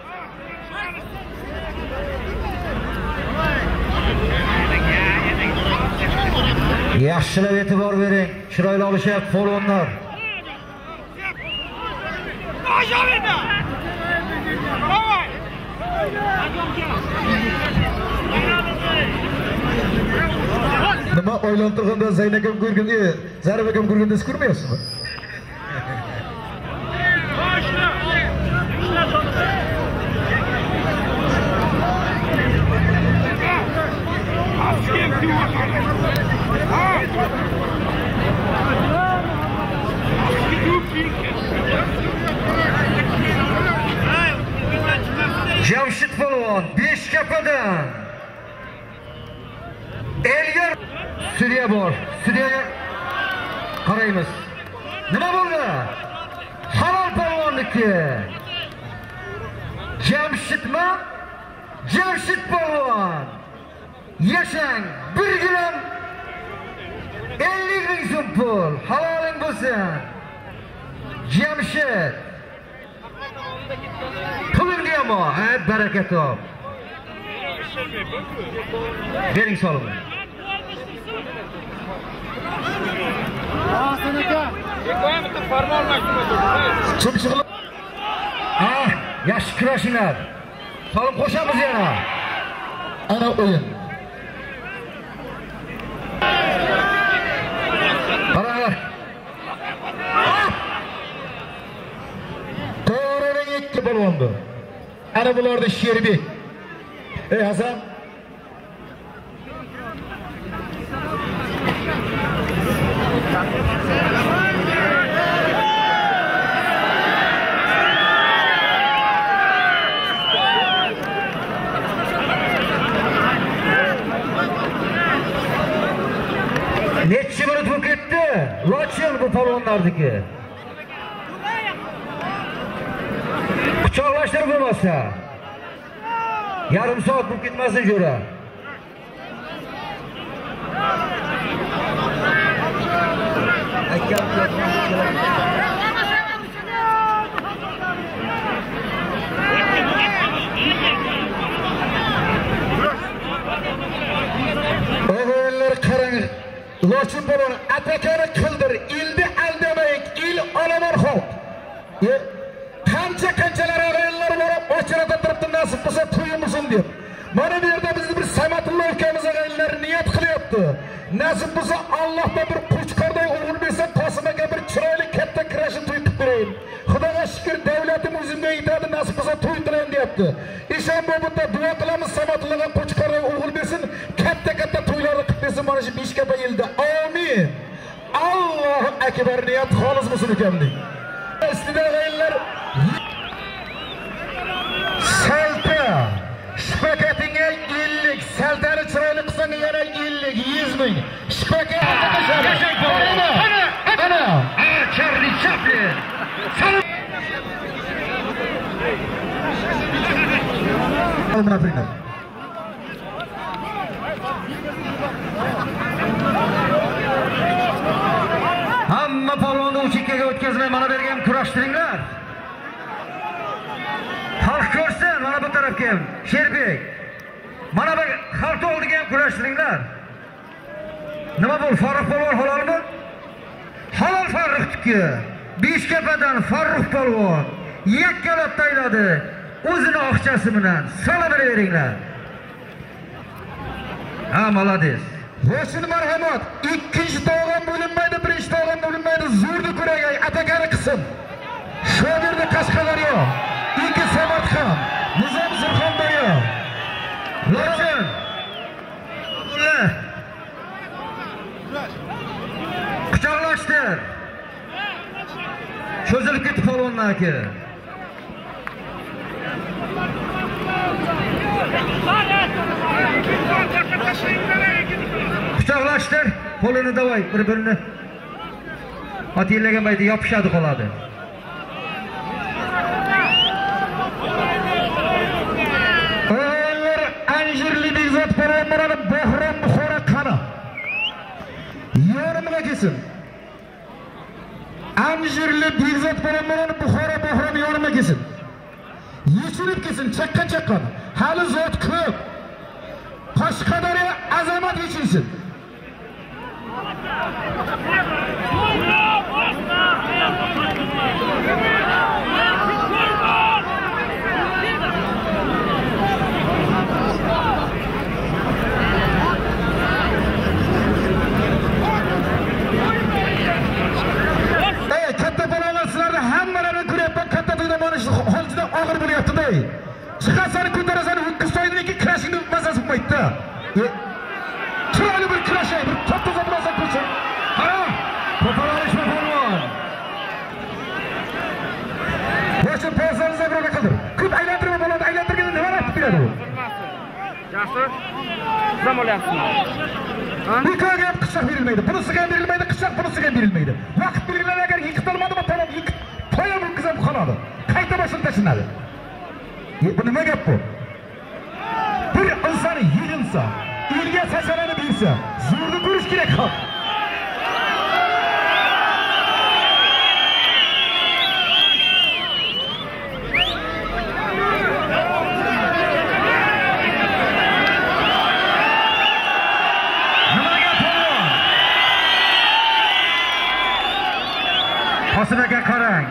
S3: Yaxshilab e'tibor bering. Chiroyli olishyapti polvonlar. Nima o'ylantirganda Zaynab ham ko'rganda, Zarif ham ko'rganda siz ko'rmayapsizmi? Jamshid polvon besh kapadan Elgar studiya bor. Studiyaga qaraymiz. Nima bo'ldi? Halol polvonniki. Jamshidmi? Jamshid polvon. Yashang bir gram ellik ming so'm pul. Haloling bo'lsin. Jamshid. Pulingni ham ol, ha, barakat top. Bering so'limi. Chimchiqlar. Ha, yaxshi kurashinglar. So'lim qo'shamiz yana. Ana o'yin. Qaranglar. To'g'rining ikki polvondir. Ana bularda Sherbek. Ey Hasan. Necha minut bu ketdi? Lochin bu polvonlarniki. Quchoqlashtirib bo'lmasa. Yarim soat bu ketmasin jo'ra. O'g'illar qarang. Lochin polvon atakani qildir. Ilni aldamaylik. Il olaman xalq. Qancha qanchalar o'g'illar borib ochirada turibdi, nasib
S2: deb. Mana bu yerda bizni bir Samatullo ukamiz agaylar niyat qilyapti. Nasib bo'lsa Allohdan bir qo'chqorday o'g'il bersa, Qosim aka bir chiroyli katta krashi to'y qilib berayim. Xudoga shukr, davlatim o'zimga yetadi, nasib bo'lsa to'y qilaman deyapti. Ishon bo'butda duo qilamiz, Samatulloga qo'chqorday o'g'il bersin, katta-katta to'ylarni qilib bersin mana shu Beshkapa yilda. Amin. Allohu akbar, niyat xolis bo'lsin ukamning. Istida agaylar salta shifakatinga ellik, saltani chiroyli qilsang yana ellik, yuz ming. Shifaka ana ana Charlie Chaplin. Almana final.
S3: Hamma polvonni uchikkaga o'tkazmay mana bergan kurashtiringlar. Xalq ko'rsin, mana bu tarafga Sherbek. Mana bu xalq oldiga ham kurashtiringlar. Nima bo'l, Farruh polvon halolmi? Halol Farruh tukki. Beshkapadan Farruh polvon yakkalab tayladi. O'zini oqchasi bilan salom beringlar. Ha, malades.
S2: Ro'shin marhamat, ikkinchi tog'am bo'linmaydi, birinchi tog'am bo'linmaydi. Zo'rni ko'ragay, atakari qism. Sho'berdi Qashqadaryo, ikki Samarqand, Nizom Surxondaryo. Ro'shin. Ulla. Quchoqlashdi. Cho'zilib ketdi polvonlar aka.
S3: Quchoqlashtir, qo'lini davay, bir-birini otillagan paytda yopishadi qoladi.
S2: Oylar Anjirli Bekzod polvonlarning Bahrom Buxoro qani. Yorimiga kelsin. Anjirli Bekzod polvonlarning Buxoro Bahrom yorimiga kelsin. Yechilib kelsin, chaqqan-chaqqan. Hali zot ko'p. Qashqadaryo azamat yechilsin. Ey, katta bolalar, sizlarni hammalarini ko'ryapman, katta to'yda mana shu hol juda og'ir bo'lyapti-da. Chiqasan, ko'tarasan, ho'kiz to'yidagi krashingni mazasi bo'lmaydi-da. Chiroyli bir krashay, bir katta zabrasan ko'rsin. Qara, qo'polishma polvon. Ro'shin polvonni zabrona qildi. Ko'p aylantirma bo'ladi, aylantirganda nima qilib beradi u?
S4: Yaxshi. Nima bo'lyapsizmi? Ha?
S2: Nikohga ham qishloq berilmaydi. Bunisiga ham berilmaydi, qishloq bunisiga ham berilmaydi. Vaqt belgilari agar yiqitilmadi, tamom, yiqit. To'yam o'tkazib qoladi. Qayta boshdan tashlanadi. Bu nima gap bu? Bir inson yig'ilsa, elga sasanani bersa, zo'rni ko'rish kerak xo'p.
S3: Qosim aka qarang.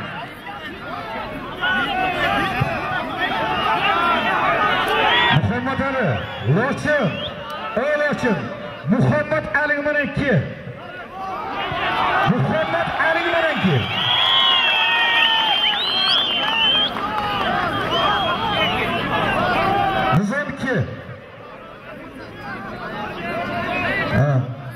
S2: Muhammad Ali, Lochin, ey Lochin, Muhammad Ali meniki. Muhammad Ali meniki. Nizomki. Ha.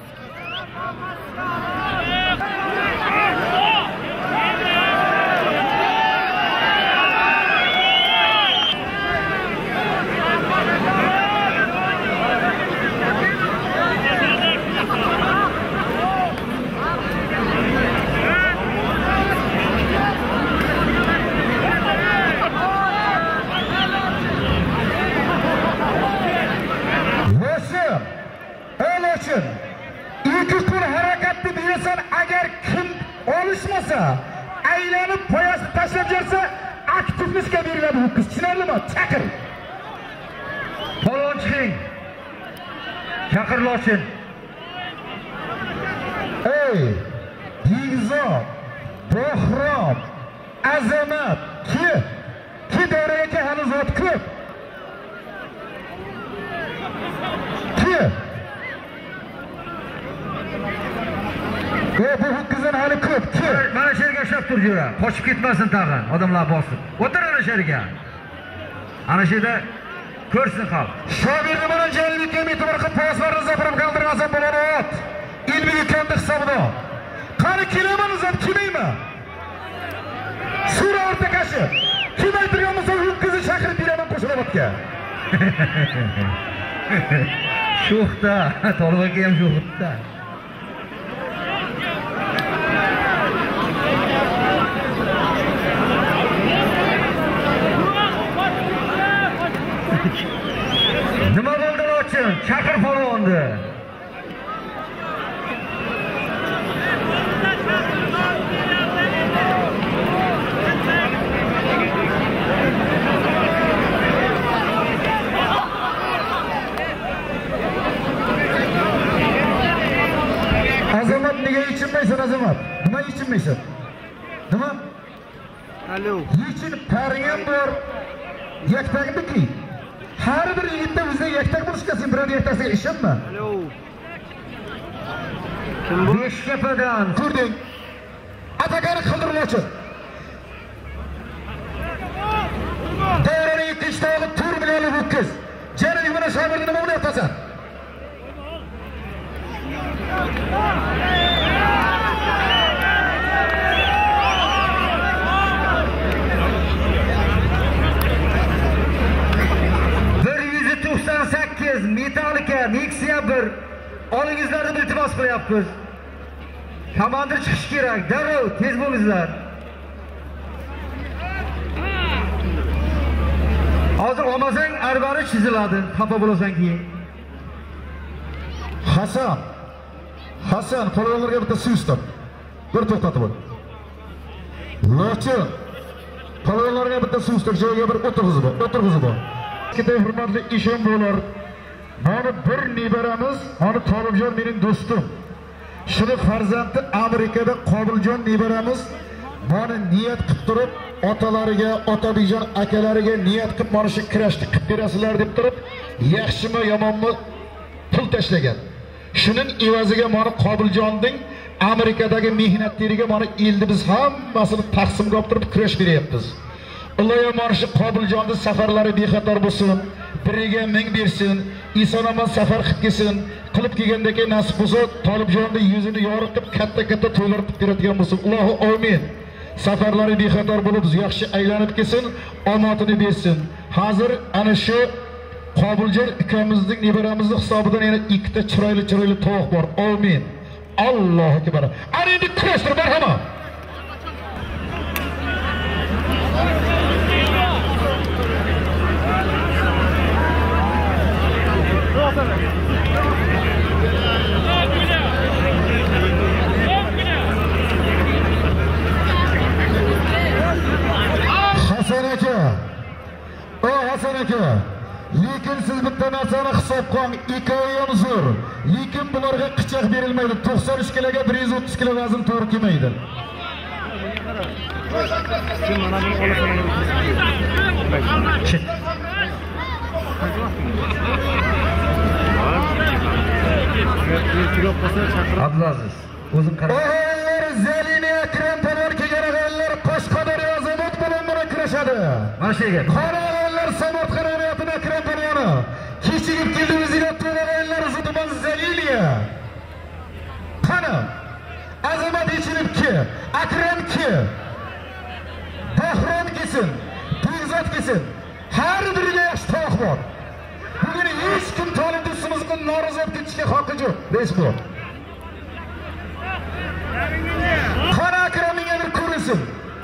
S2: İki kun hareketli değilsen eğer kim oluşmasa, aylanıp poyasını taşlap yerse aktiflikle veriladi bu kız. Çınar mı? Çakır.
S3: Polvon chiqing. Chaqir Lochin.
S2: Ey, Bekzod, Bahrom, Azamat, ki, ki davraga hali zot ko'p.
S3: tur jura. Qochib ketmasin tag'in, odamlar bosib. O'tir ana sheriga. Ana sheda ko'rsin xalq.
S2: Shoirni bilan jallikka e'tibor qilib paslarni zafirim qaldirmasin bo'ladi. Ilmiy kamda hisobida. Qani kelaman zot kelmaymi? Sura o'rta kashi. Kim aytgan bo'lsa, qizni chaqirib beraman qo'shilobotga.
S3: Sho'xda, Tolibga ham sho'xda. Nima bo'ldi ochim? Chaqir polvonni.
S2: Azamat nega yechinmaysan Azamat? Nima yechinmaysan? Nima?
S4: Alo.
S2: Yechin paringam bor. Yaktagimiki. Har bir yigitda o'zida yaktak bo'lishga sen biror yaktasiga ishonma.
S4: Alo. Kim bu?
S3: Beshkapadan
S2: Ko'rding? Atagani qildirmoqchi. Davraning ikkinchi tur bilan o'tkiz. Jani buni shoirni nima bo'lyapsan?
S3: bir yuz to'qson sakkiz Metallica Nexia bir olingizlarni iltimos qilyapmiz. Komandir chiqish kerak. Darrov tez bo'lingizlar. Hozir olmasang arbari chiziladi. Xafa bo'lasan keyin.
S2: Hasan. Hasan, polvonlarga bitta suv istab. Bir to'xtatib ol. Lo'chi. Polvonlarga bitta suv istab, joyiga bir o'tirg'izib ol. O'tirg'izib ol. Ikkita hurmatli ishim bo'lar. Mana bir nevaramiz, mana Tolibjon mening do'stim. Shuni farzandi Amerikada Qobiljon nevaramiz mana niyat qilib turib, otalariga, otabijon akalariga niyat qilib mana shu kirashni qilib berasizlar deb turib, yaxshimi yomonmi pul tashlagan. Shuning evaziga mana Qobiljonning Amerikadagi mehnatlariga mana elni biz hammasini taqsimga olib turib kurash beryapmiz. Alloh mana shu Qobiljonning safarlari bexatar bo'lsin, biriga ming bersin, eson-omon safar qilib kelsin, qilib kelgandagi nasib bo'lsa, Tolibjonning yuzini yoritib katta-katta to'ylar qilib beradigan bo'lsin. Allohu amin. Safarlari bexatar bo'lib, yaxshi aylanib kelsin, omonatini bersin. Hozir ana shu Qobiljon ukamizning nevaramizning hisobidan yana ikkita chiroyli-chiroyli tovuq bor. Amin. Allohu akbar. Ana endi kurashdir marhamat. Hasan aka. O Hasan aka. Lekin siz bitta narsani hisob qiling, ikkovi ham zo'r. Lekin bularga qichoq berilmaydi. to'qson uch kiloga bir yuz o'ttiz kilo vazn to'g'ri kelmaydi.
S4: Sen mana buni olasan.
S3: Abdulaziz, o'zim qarab.
S2: O'g'illar Zalini Akram polvon kelganlar Qashqadaryo Azamot bilan mana kurashadi.
S3: Mana shu yerga.
S2: Qaraganlar Samarqand viloyatining Akram polvoni. Kechigib keldi o'zingizga to'g'rilar Zutuban Zaliliya. Qani? Azamat yechilibki, Akram ki. Bahrom kelsin, Begzod kelsin. Har biriga yaxshi tovuq bor. Bugun hech kim Tolib do'stimizga norozi bo'lib ketishga haqqi yo'q. Resmi. Qara Akramning bir ko'rsin.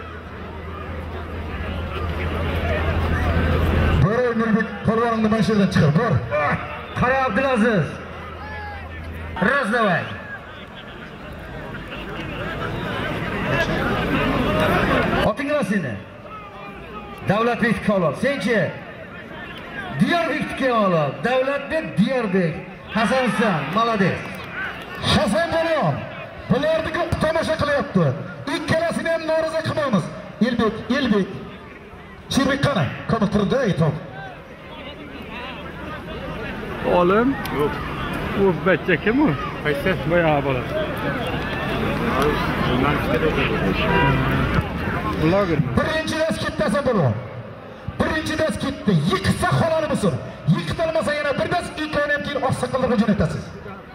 S2: Bor Nurbek polvonni mana shu yerdan chiqar, bor.
S3: Qara Abdulaziz. Raz davay. Otinglar seni. Davlatbek Kalol. Senchi? Diyorbek Kalol. Davlatbek Diyorbek. Hasansan, malades.
S2: Hasan polvon. Bularni ko'p tomosha qilyapti. Ikkalasini ham norozi qilmaymiz. Elbek, Elbek. Shirbek qani? Komitirda aytib.
S4: Olim? Yo'q. U bachcha kim u? Qaysi? Boya bola.
S2: Birinchi ders ketdasa bo'ladi. Birinchi ders ketdi. Yiqsa xolali bo'lsin. Yiqitilmasa yana bir ders ikkovini ham keyin oqsoqollarga jo'natasiz.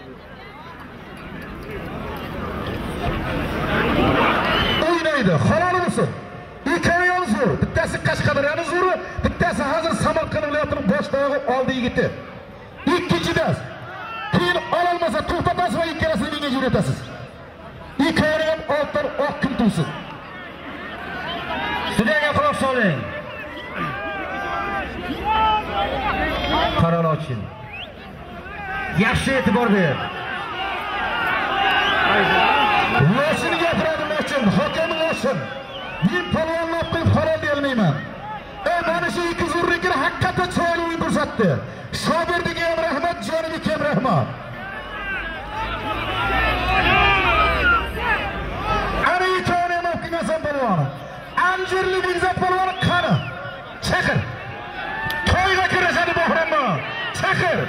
S2: O'ynaydi, xolali bo'lsin. Ikkovi ham zo'r. Bittasi Qashqadaryoning zo'ri, bittasi hozir Samarqand viloyatining boshlig'i oldi yigiti. Ikkinchi ders. Keyin ololmasa to'xtatasiz va ikkalasini menga jo'natasiz. Ikkovini ham ortdan oq kun tursin.
S3: Sizlarga quloq soling. Qaror oching. Yaxshi e'tibor ber.
S2: Loshin gapiradi loshin, hakam loshin. Men polvonlab qo'yib qaror bermayman. Ey, mana shu ikki zo'rlikni haqiqatda chiroyli o'yin ko'rsatdi. Shobirdiga ham rahmat, Jonibekka ham rahmat. Ana ikkovini ham olib kelgansan polvon. Anjirli Begzod polvoni qani? Chaqir. To'yga kirishadi Bahramma. Chaqir.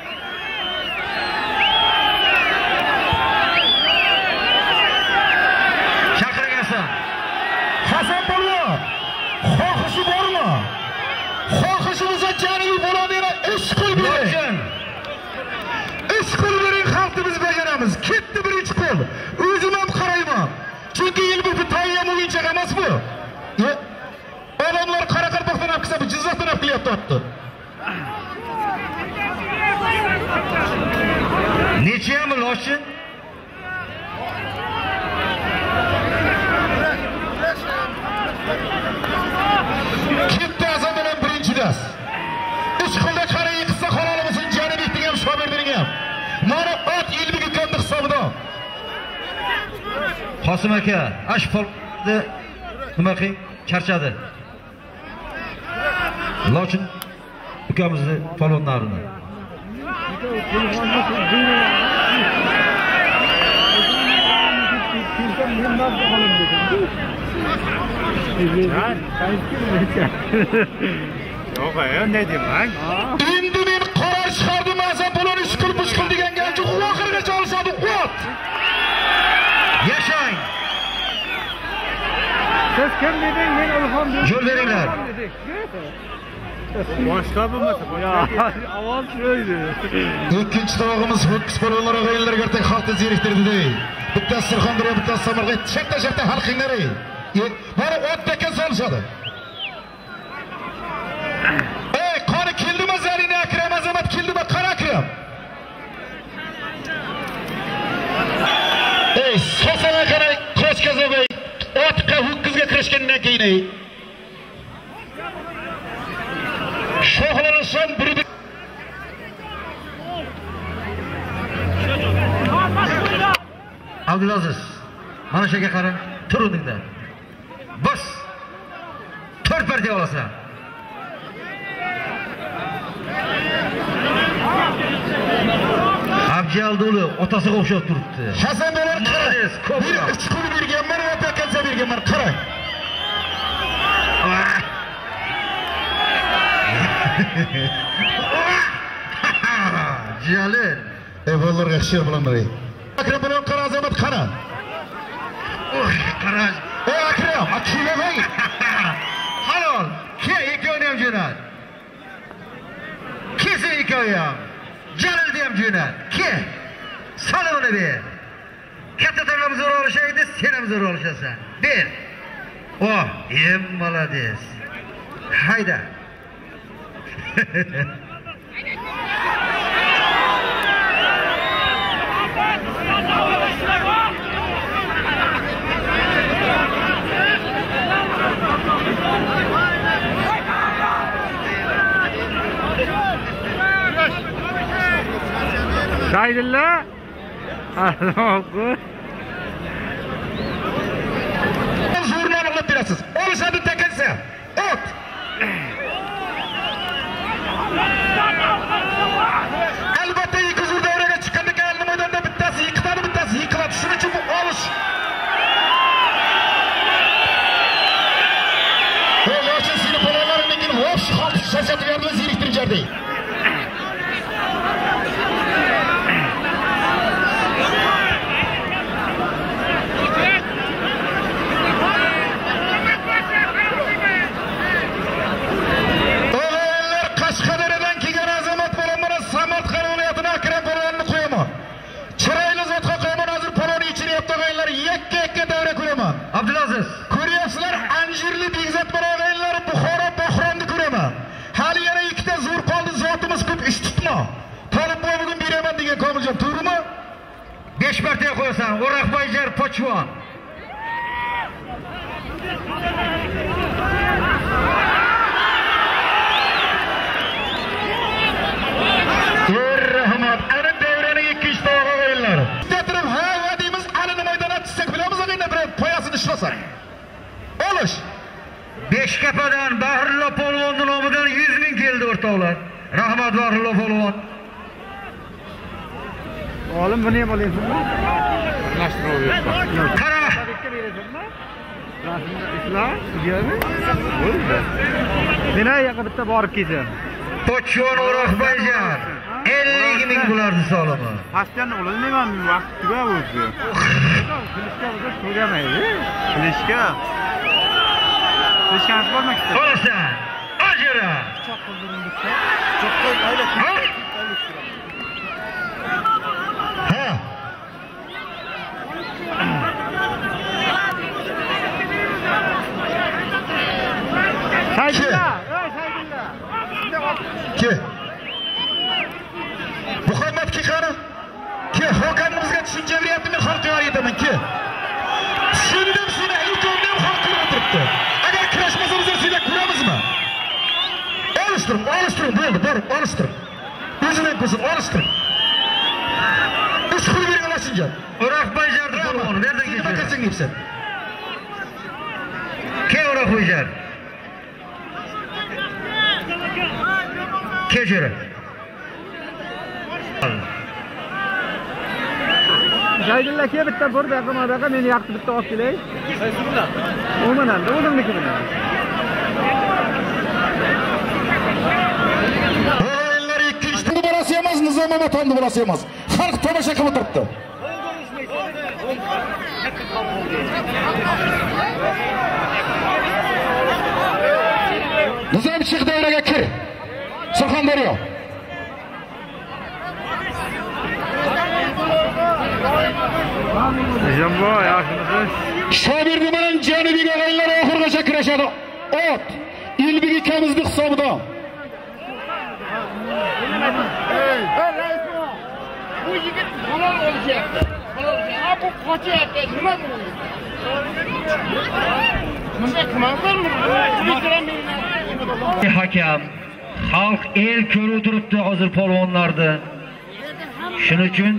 S3: Chaqirgansan.
S2: Hasan polvon, xohishi bormi? Xohishi bo'lsa Janibi bo'ladigan ish qilib bering. Ish qilib bering, xalqni biz bajaramiz. Ketdi birinchi qo'l. O'zim ham qarayman. Chunki yilbirni to'yam o'yinchoq emas bu. Odamlar Qoraqalpoqdan olib kelsa, Jizzaxdan olib kelyapti.
S3: Nechiyam loshin?
S2: Ketdi Hasan bilan birinchi dars. Uch qilda qarang, qissa xolali bo'lsin, Janibekning ham Shobirdining ham. Mana ot yilbirga ko'ndi hisobida.
S3: Qosim aka, ashfolni nima qiling? Charchadi. Lochin ukamizni polvonlarini.
S4: Yo'q, ne deyman?
S2: Endi men qaror chiqardim, azam bo'lani shukr bushkul degan gapni oxirigacha olishadi, quvvat.
S3: Yashang.
S4: Siz kim deding? Men Ilhom dedim.
S3: Yo'l beringlar.
S4: Boshqa bo'lmasa, boshqa. Ovoz qo'ydi.
S2: Ikkinchi tog'imiz ho'kiz polvonlar o'yinlarga ertak xalqni zeriktirdi. Bittasi Surxondaryo, bittasi Samarqand. Chakta-chakta halqinglar. Mana o'tdaka solishadi. Ey, qani keldimi Zalina Akram, azamat keldimi Qara Akram? Ey, sosana qarang, qo'shkazabay. Otqa ho'kizga kirishgandan keyin shohlanishdan biri
S3: Abdulaziz, mana shuga qarang, tur o'rningda. Bas. to'rt partiya olasan. Abjalduli otasiga o'xshab turibdi.
S2: Hasan bo'lar
S3: Молодец, ko'proq.
S2: uch qo'l berganman va takansa berganman, qarang.
S3: Jalil.
S2: Ey, bolalarga she'r bilan beray. Akram bilan qara azamat qara.
S3: Oy, qarang.
S2: Ey Akram, akhiramang.
S3: Halol. Ke ikkovini ham jo'nat. Kesi ikkovi ham. Jalilni ham jo'nat. Ke. Salomini ber. Katta tarafim zo'r olishaydi, sen ham zo'r olishasan. Ber. Oh, em молодец. Hayda.
S4: Saydilla. Allohu.
S2: Jurnal olib berasiz. Olishadi takansa. Ot. Albatta ikki zo'r davraga chiqqanda kalni maydonda bittasi yiqitadi, bittasi yiqiladi. Shuning uchun bu olish. Ey, yoshlar seni polvonlaringning ho'sh xalq shashati yerda zeriktirjardi. Talib boy bugün beraman degan Komiljon, to'g'rimi?
S3: besh martaga qo'yasan. O'raqbayjar Pochvon.
S2: Rahmat, ana davraning ikkinchi to'g'ri o'yinlari. Tetirib ha va deymiz, alini maydonga tushsak bilamiz, endi bir poyasini ishlasak. Olish.
S3: Beshkapadan Bahrillo polvonning nomidan yuz ming keldi o'rtoqlar. Rahmat Bahrillo polvon.
S4: Oğlum bunu ham olasizmi?
S3: Qara.
S4: Isla, yo'qmi? Bo'ldi. Mena yoqqa bitta borib keldim.
S3: Pochvon O'raqbayjar. ellik ming bularni solimi.
S4: Pastdan olmayman, vaqt tugab o'zi. Qilishga o'zi to'lamaydi. Qilishga. Qilishga bormak istadim.
S3: Olasan. Ajra.
S4: Choq qildirim bitta. Choq qo'y, ayla.
S2: Ha.
S4: Saydilla, ey Saydilla.
S2: Ki. Muhammad Kikani. Ki hokamimizga tushuncha beryapti, men xalqqa yetaman ki. Tushundim seni, aytomdan xalqqa o'tiribdi. Agar kurashmasangiz sizlar ko'ramizmi? Olishtiring, olishtiring, bo'ldi, bor, olishtiring. O'zidan ko'sin, olishtiring. Uch pul bergan olashinja.
S3: O'raqbayjar polvon, nerdan
S2: Nima
S3: keldi?
S2: qilsang deyapsan?
S3: Ke O'raqbayjar. Kechira.
S4: Saydilla ke bitta bir daqiqa, mana daqiqa meni yoqdi bitta olib kelay. Qaysilar? O'manan, o'zimniki bilan.
S2: O'yinlar ikkinchi borasi emas, Nizom Mamatonni borasi emas. Xalq tomosha qilib o'tiribdi. Nizom chiq davraga kir. Surxondaryo.
S4: Jambo, yaxshimisiz?
S2: Shobirni bilan Janubiy o'g'illar oxirigacha kurashadi. Ot Ilbek ikamizni hisobida.
S1: Bu yigit halol olishyapti. Halol. Ha bu qochyapti. Nima bu? Bunday qilmaysizmi?
S3: Hakam, xalq el ko'rib turibdi hozir polvonlarni. Shuning uchun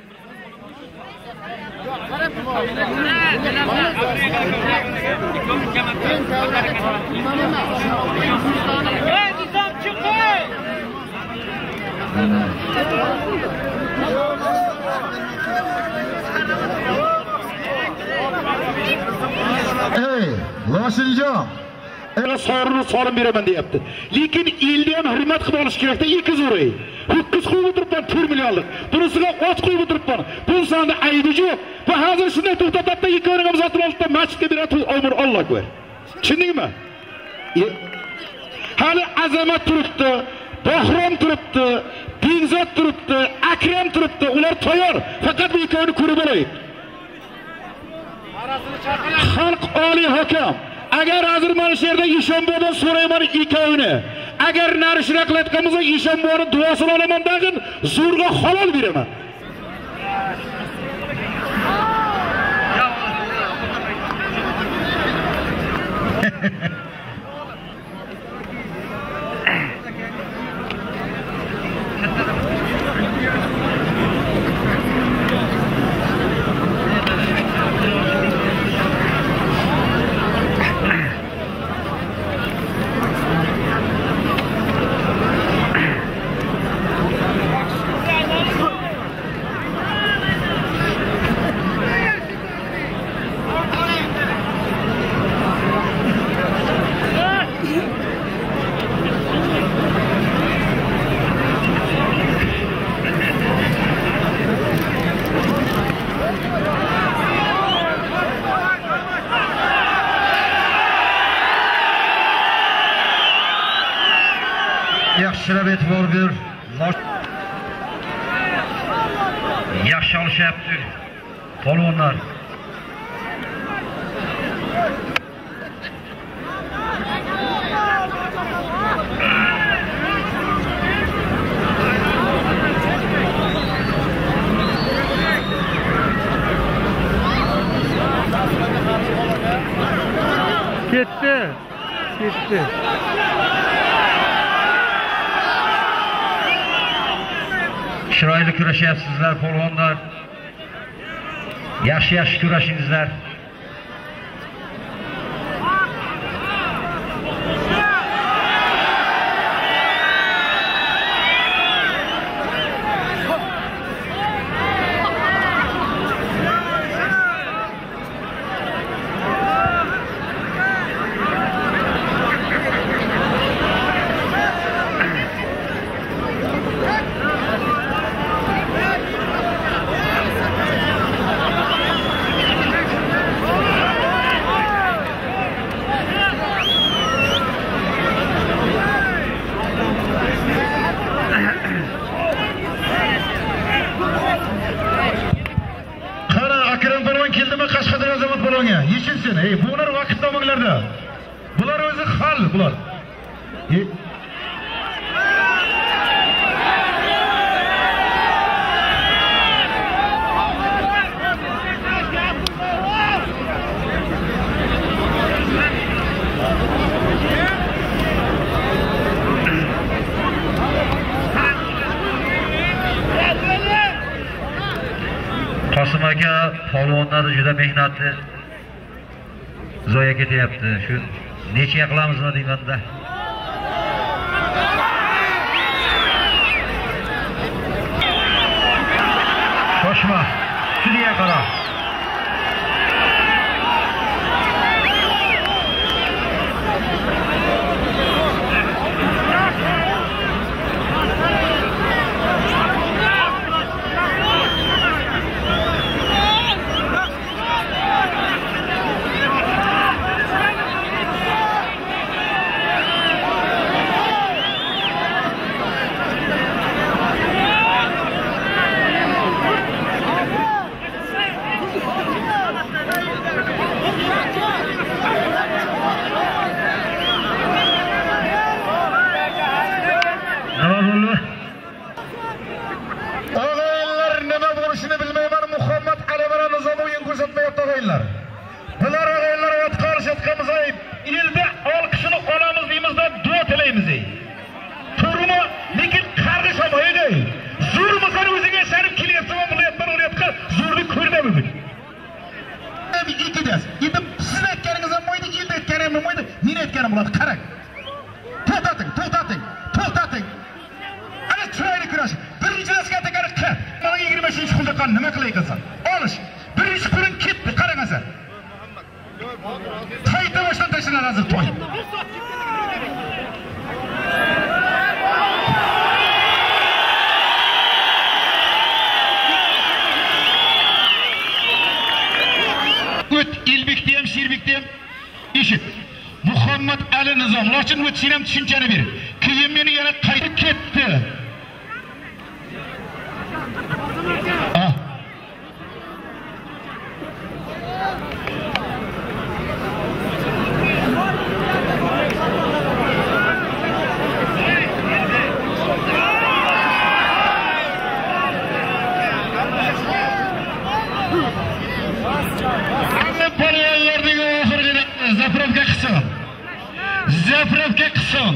S2: Ey, Loshinjon. Ela sorini sorim beraman deyapti. Lekin elda ham hurmat qilib olish kerakda, ikki zo'ray. Ho'kiz qo'yib o'tiribman to'rt millionlik. Bunisiga ot qo'yib o'tiribman. Bunisida aybi yo'q. Bu hozir shunday to'xtatadi, ikki o'ringa uzatib olishda masjidga beradi, Umr Alloh akbar. Tushundingmi? Hali Azamat turibdi, Bahrom turibdi, Benzot turibdi, Akram turibdi. Ular tayyor. Faqat bu ikkovini ko'rib olaylik. Xalq oliy hakam. Agar hozir mana shu yerda Ishonbodan so'rayman ikkovini. Agar narishra qilayotgan bo'lsa, Ishonboni duosini olaman dag'in, zo'rga halol beraman.
S3: yaxshilab e'tibor ber. Yaxshi olishyapti polvonlar.
S4: ketdi. Ketdi.
S3: Chiroyli kurashyapsizlar polvonlar. Yaxshi-yaxshi kurashingizlar. Yechinsin, ey, bular vaqt tomonglarda. Bular o'zi hal, bular. Qosim aka polvonlarni juda mehnatli zoya ketyapti. Shu necha qilamizmi deymanda. Shoshma, studiya qara. Nima qilaysan? Olish. Birinchi kurin ketdi, qarangasa. Qayta boshdan tashlanar hozir to'y. O't Elbekda ham, Sherbekda ham eshit. Muhammad Ali Nizom, lochin o'tsin ham tushunchani ber. Keyin meni yana qaytib ketdi. Zapravka qilsin. Zapravka qilsin.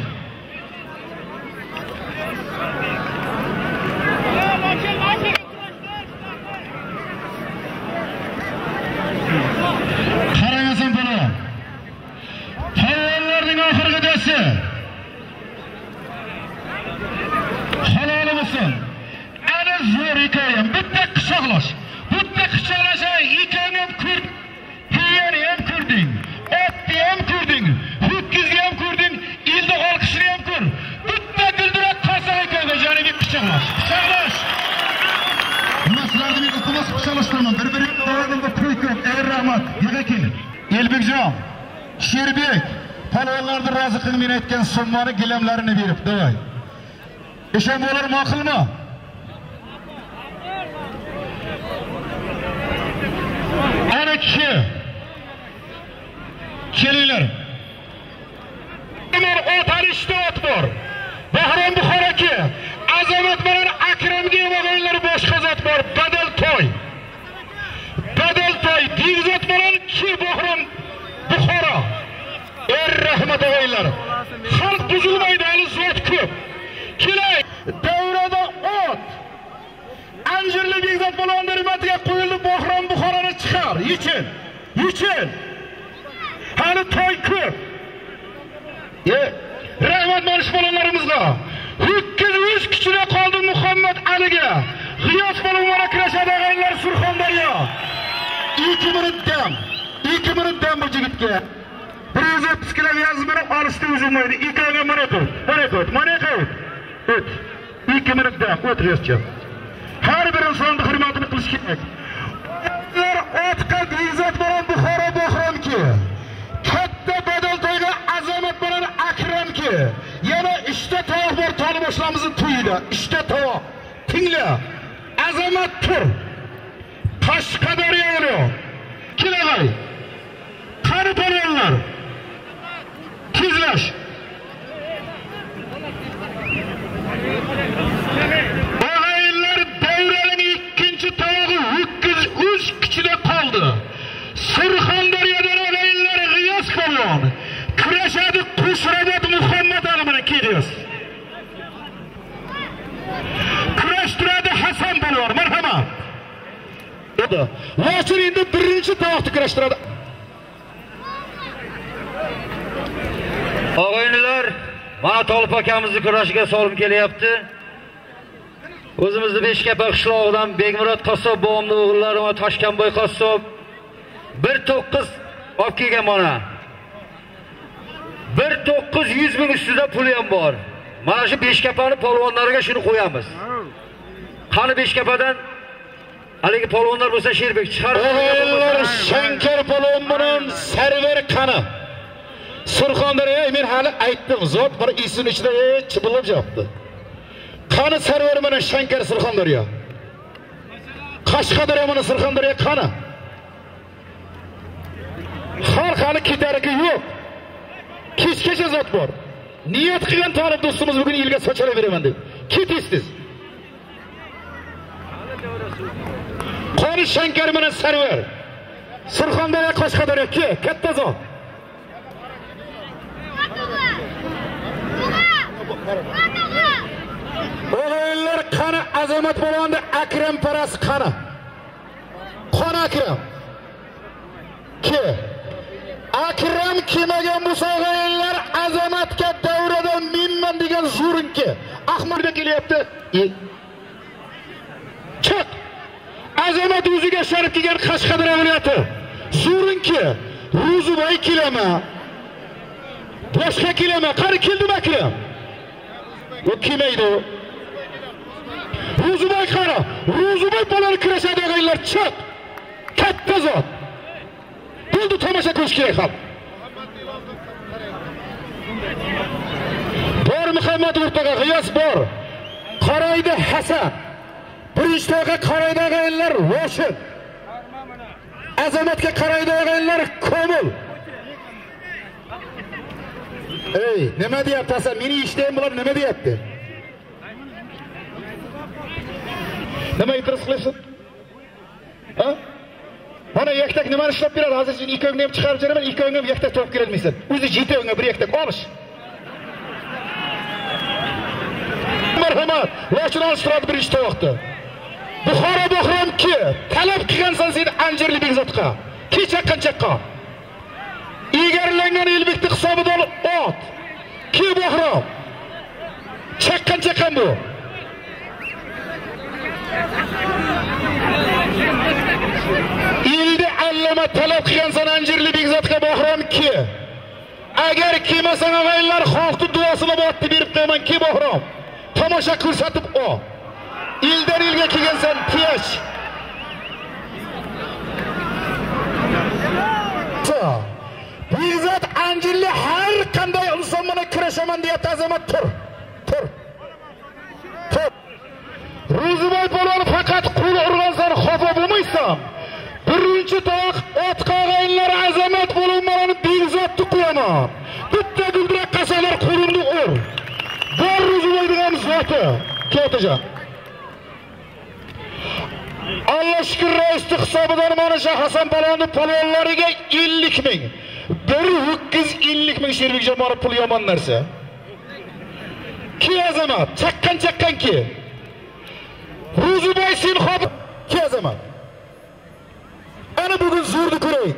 S3: Qarangasan bola. Hayvonlarning oxirgi do'sti. Halol bo'lsin. Ana zo'r ekan, bitta qishoqlash. Bitta qishoqlasha ekan ham ko'rd. Hiyani ham ko'rding. Otni ham ko'rding. Ho'kkizni ham ko'rding. Elda olqishni ham ko'r. Bitta dildirak qolsa ekan joniga qishoqlash. Qishoqlash. Sizlarni men iltimos qishoqlashtirman. Bir-biriga davomida qo'yib, ey rahmat, yo'q ekan. Elbekjon, Sherbek, palvonlarni rozi qilib men aytgan so'mmani gilamlarini berib, davay. Ishon bo'lar ma'qulmi? Ana kishi. Kelinglar. Ular ot alishda ot bor. Bahrom Buxoro aka, Azamat bilan Akramga yemaganlar boshqa zot bor. Badal to'y. Badal to'y, Divzot bilan ki Bahrom Buxoro. Er
S2: rahmat ağaylar. Halk buzulmaydı, hali zot ko'p. Kelay, davrada ot. Anjirli Begzod polvonlar hurmatiga qo'yildi, Bahrom Buxoroni chiqar. Yichin. Yichin. Hali to'y ko'p. Ye, rahmat bo'lish polvonlarimizga. Ho'kiz o'z kuchida qoldi Muhammad Aliga. G'iyos polvonlar kurashadi ağaylar Surxondaryo. İki minut dam. İki minut dam bu yigitga. bir yuz o'ttiz kilo yazmani olishda uzilmaydi. İkiga mana ko'p. Mana ko'p. Mana ko'p. O't. İki minut dam o'tirishchi. Har bir insonni hurmatini qilish kerak. Ular otqa Begzod bilan Buxoro Bahramki. Katta badal to'yga azamat bilan Akramki. Yana ishda to'y bor Toliboshlarimizning to'yida. Ishda to'y. Tingla. Azamat tur. Qashqadaryo oluyor. Kelagay. Qani polvonlar. Tezlash. Ağaylar davraning ikkinchi tog'i ho'kiz o'z kuchida qoldi. Surxondaryodan ağaylar G'iyos polvon kurashadi Qo'shrabot Muhammad Ali bilan kelamiz. Kurashtiradi Hasan polvon. Marhamat. Lakin endi birinchi to'g'ni kurashtiradi.
S3: Og'aynilar, mana Tolib akamizni kurashiga solim kelyapti. O'zimizni Beshkapa qishlog'idan Begmurod Qassob bobomning o'g'illari va Toshkanboy Qassob bir to'qqiz olib kelgan mana. bir to'qqiz yuz ming ustida puli ham bor. Mana shu Beshkapani polvonlariga shuni qo'yamiz. Qani Beshkapadan haligi polvonlar bo'lsa Sherbek chiqar.
S2: O'g'illar Shankar polvon bilan Sarvar qani. Surxondaryo men hali aytdim, zot bir isin ichida chibilib jopdi. Qani Sarvar bilan Shankar Surxondaryo. Qashqadaryo bilan Surxondaryo qani. Xalq hali ketariki yo'q. Kechgacha zot bor. Niyat qilgan Tolib do'stimiz bugun yilga sochilib beraman deb. Ketisdiz. Qani Shankar bilan Sarvar. Surxondaryo Qashqadaryo ke, katta zot. O'g'illar qani azamat polvonda Akram Paras qani. Qani Akram. Ke. Akram kemagan bo'lsa o'g'illar azamatga davrada menman degan zo'rinki. Ahmadga kelyapti. Chiq. Azamat o'ziga sharaf kelgan Qashqadaryo viloyati. Zo'rinki. Ro'ziboy kelama. Boshqa kelama. Qani keldim Akram. O kelmaydi. Ro'ziboy qani. Ro'ziboy bolar kurashadi o'g'illar. Chiq. Katta zot. Bo'ldi tomosha ko'rish kerak ham. Bor Muhammad o'rtaga G'iyos bor. Qaraydi Hasan. Birinchi to'g'ga qaraydi o'g'illar Roshid. Azamatga qaraydi o'g'illar Komil. Ey, nima deyapti Hasan? Meni eshitgan bular nima deyapti? Nima itiraz qilyapsan? Ha? Mana yaktak nimani ishlab beradi? Hozir sen ikkovingni ham chiqarib beraman, ikkovingni ham yaktak topib kelolmaysan. O'zi jetavingga bir yaktak olish. Marhamat, lekin olishtiradi birinchi to'g'da. Buxoro Bahramki, talab qilgansan sen Anjirli Begzodga. Kecha qanchaqqa? Egarlangan Elbekni hisobidan ot. Ki Bahrom. Chaqqan chaqqan bu. Ildi allama talab qilgansan Anjirli Begzodga Bahramki. Agar kelmasang o'g'illar xalqning duosini botdi berib qo'yaman ki Bahrom. Tomosha ko'rsatib o. İlden ilga kelgansan Tiyash. Begzod Anjirli har qanday inson bilan kurashaman deyapti azamat tur. Tur. Tur. Ro'ziboy polvon faqat qo'l urgansan xafa bo'lmaysan. Birinchi to'q ot qog'aylar azamat bo'lmalarni Begzodni qo'yaman. Bitta guldirak qasalar qo'limni ur. Bor Ro'ziboy degan zoti. Ketaja. Allah shukr raisning hisobidan mana shu Hasan polvonning polvonlariga ellik ming. bir yüz ellik ming Sherbekjon borib pul yomon narsa. Ki azamat, chaqqan chaqqan ki. Ro'ziboy sen xo'p ki azamat. Ana bugun zo'rni ko'raylik.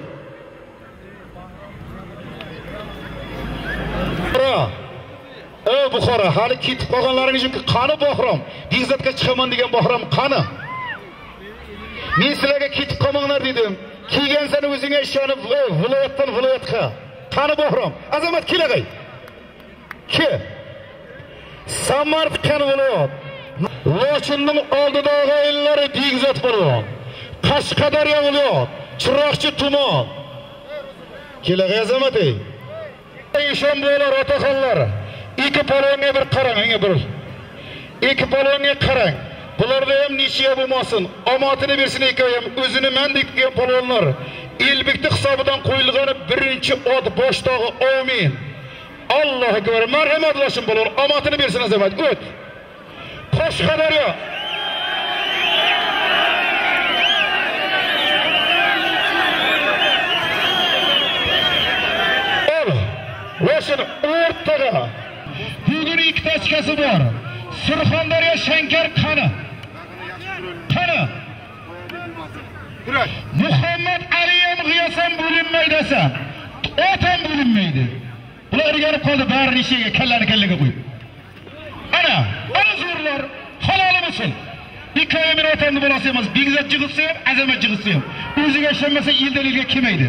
S2: Ey Buxoro, hali ketib qolganlaringiz uchun qani Bahrom, Begzodga chiqaman degan Bahrom qani? Men sizlarga ketib qolmanglar dedim. Kelgansan o'zingga ishonib, viloyatdan viloyatga. Qani Bahrom, azamat kelag'ay. Ke. Samarqand viloyat. Lochinning oldidagi o'yinlari Begzod bo'lgan. Qashqadaryo viloyat, Chiroqchi tuman. Kelag'ay azamat ey. İşan bo'lar otaxonlar. İki palonga bir qarang, menga bir. İki palonga qarang. Bularda ham nechiga bo'lmasin, omatini bersin ekan, o'zini men degan palonlar. Elbekni hisobidan qo'yilgan birinchi ot boshdog'i amin. Alloh akbar, marhamatlashin bo'lur, omatini bersin azamat. O't. Qashqadaryo. Başın ortaga. Bugün iki taşkası var. Surxondaryo Shankar qani. Qani. Muhammad Aliyam g'iyosam bo'linmaydi desam, otam bo'linmaydi. Bular o'rganib qoldi, barini ishiga, kallani kallaga qo'yib. Ana, ana zo'rlar, halol bo'lsin. Ikkovi men otamni bolasi emas, Begzod jig'itsa ham, azamat jig'itsa ham. O'ziga ishonmasa, eldan elga kelmaydi.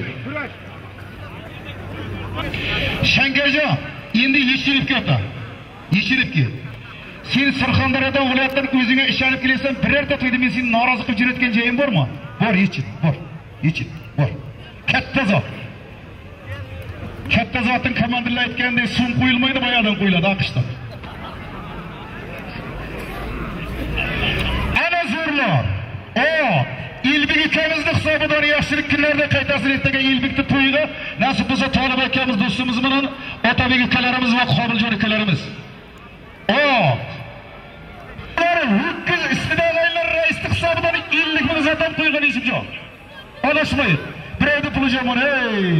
S2: Shankarjon, endi yechirib ota. Yechirib kel. Sen Surxondaryodan viloyatdan o'zingga ishonib kelasan, birorta to'yda men seni norozi qilib juratgan joyim bormi? Bor, yechir, bor. Yechir, bor. Katta zot. Katta zotning komandirlar aytgandek, so'm qo'yilmaydi, boyadan qo'yiladi aqshda. Ana zo'rlar. O, Elbek akamizni hisobidan yaxshilik kunlarda qaytasin ertaga Elbekni to'yida nasib bo'lsa Tolib akamiz do'stimiz bilan Otabek ukalarimiz va Qobiljon ukalarimiz. O. Ular hukm istidog'aylar raislik hisobidan ellik ming zatam qo'ygan ishimjon. Adashmaydi. Birovni puli jamon, ey.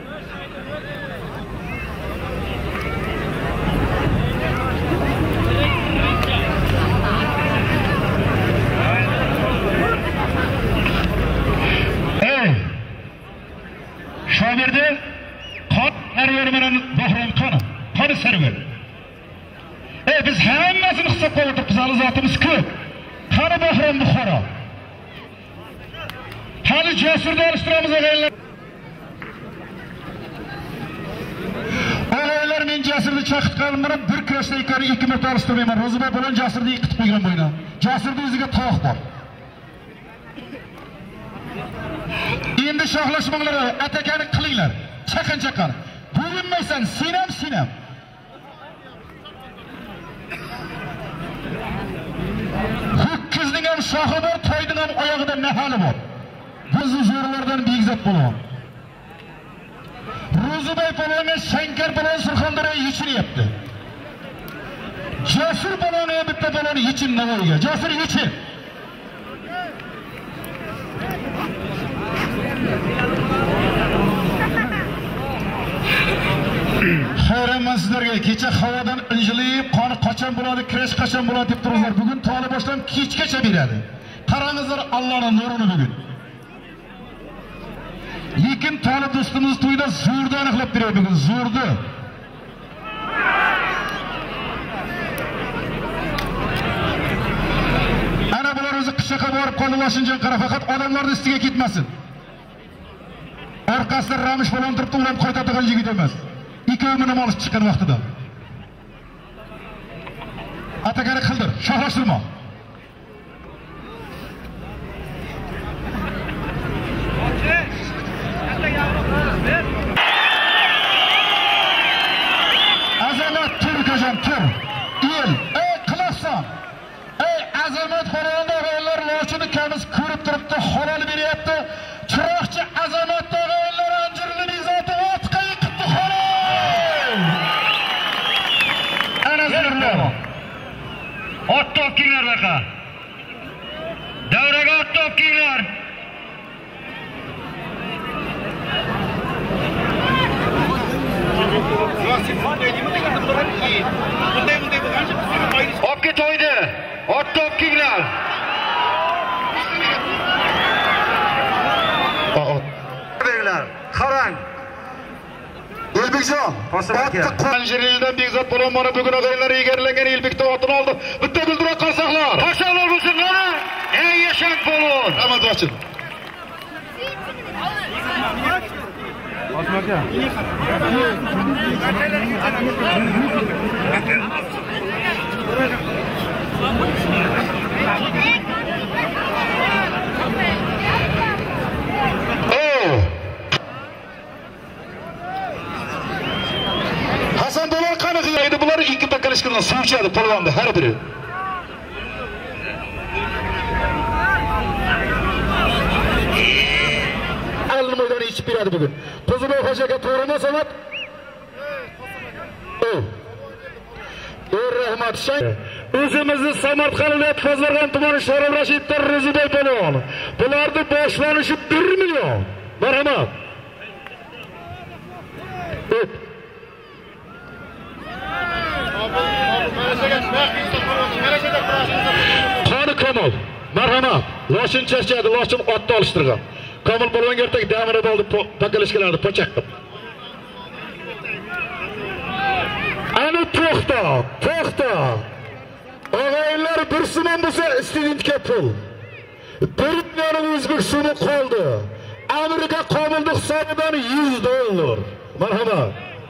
S2: Şamirde qat Sarvar bilan Bahrom qani, qani Sarvar. E biz hammasini hisob qilib o'tiribmiz, hali zotimiz ko'p. Qani Bahrom Buxoro. Hali Jasurda olishtiramiz o'g'aylar. O'g'aylar men Jasurni chaqib qoldim, bir kurashda ikkovini ikki marta olishtirmayman. Ro'ziboy bilan Jasurni yiqitib qo'ygan bo'yna. Jasurda o'ziga to'q bor. Endi shohlashmanglar, atakani qilinglar. Chaqin-chaqin. Bo'linmaysan, sen ham, sen ham. Ho'kizning ham shoxi bor, to'yning ham oyog'ida nahali bor. Biz zo'rlardan Begzod bo'lgan. Ro'ziboy polvonga Shankar polvon Surxondaryo yechiryapti. Jasur polvonga bitta polvon yechin Navoiyga. Jasur yechin. Xayronman sizlarga, kecha havodan injilib, qoni qachon bo'ladi, kirish qachon bo'ladi deb turibsizlar. Bugun toli boshdan kechgacha beradi. Qarangizlar Allohning nurini bugun. Lekin toli do'stimiz to'yda zo'rda aniqlab beradi bugun, zo'rda. Ana bular o'zi qishloqqa borib qoldi, Vashinjon qara, faqat odamlarning ustiga ketmasin. Orqasida Ramish bilan turibdi, ular qaytadigan yigit emas. İkövünü nam olib chiqqan vaqtida. Atakani qildir, shohlashtirma. Azamat Turkajon tur. El, ey qilasan. Ey azamat xonanda o'g'illar lochini kamiz ko'rib turibdi, halol beryapti. Chiroqchi azamat o'g'illar anjirli bezoti otqa yiqibdi xonanda. Ot topkinglar baqa. Davraga ot topkinglar. Olib to'ydi. Otda olib kelinglar. Ot. Qarang. Elbekjon, Qanjirilidan Bekzod Polvonmona bugun o'g'aylar egarlangan Elbekda otini oldi. Bitta guldiroq qarsaqlar. Qarsaqlar bo'lsin mana. Ey yashak polvon. Rahmat ochib.
S4: Osma aka.
S2: Hasan Polvon qani qiladi? Bular ikki takalishkidan suv ichadi polvonni har biri. Alni maydoni ichib beradi bugun. Qo'ziboy hojaga to'g'rimi Samat? O. Ey rahmat shay. O'zimizni Samarqand viloyat Qozog'iston tumani Sharof Rashidov Riziboy polvon. Bularning boshlanishi bir million. Marhamat. Qani Kamol, marhamat. Loshin charchadi, loshin otni olishtirgan. Kamol polvon ertak damini bo'ldi, takalishkalarni pochaq qilib. Ana to'xta, to'xta. O'g'aylar bir simon bo'lsa studentga pul. Bir million o'zbek so'mi qoldi. Amerika Komilning hisobidan yuz dollar. Marhamat.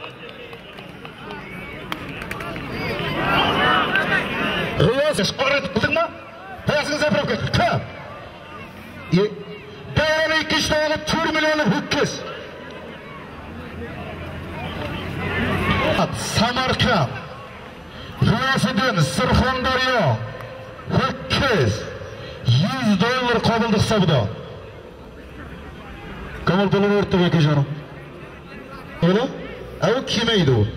S2: Riyos qo'rit qildingmi? Hayasini zaprab ketdi. Ha. Ye. Davoni ikki ishto'g'li to'rt millionlik ho'kiz. Samarqand. Riyosiddin Surxondaryo. Ho'kiz. yuz dollar Komilning hisobidan. Kamol polvon o'rtaga akajonim. Öyle? Avu kimaydi u?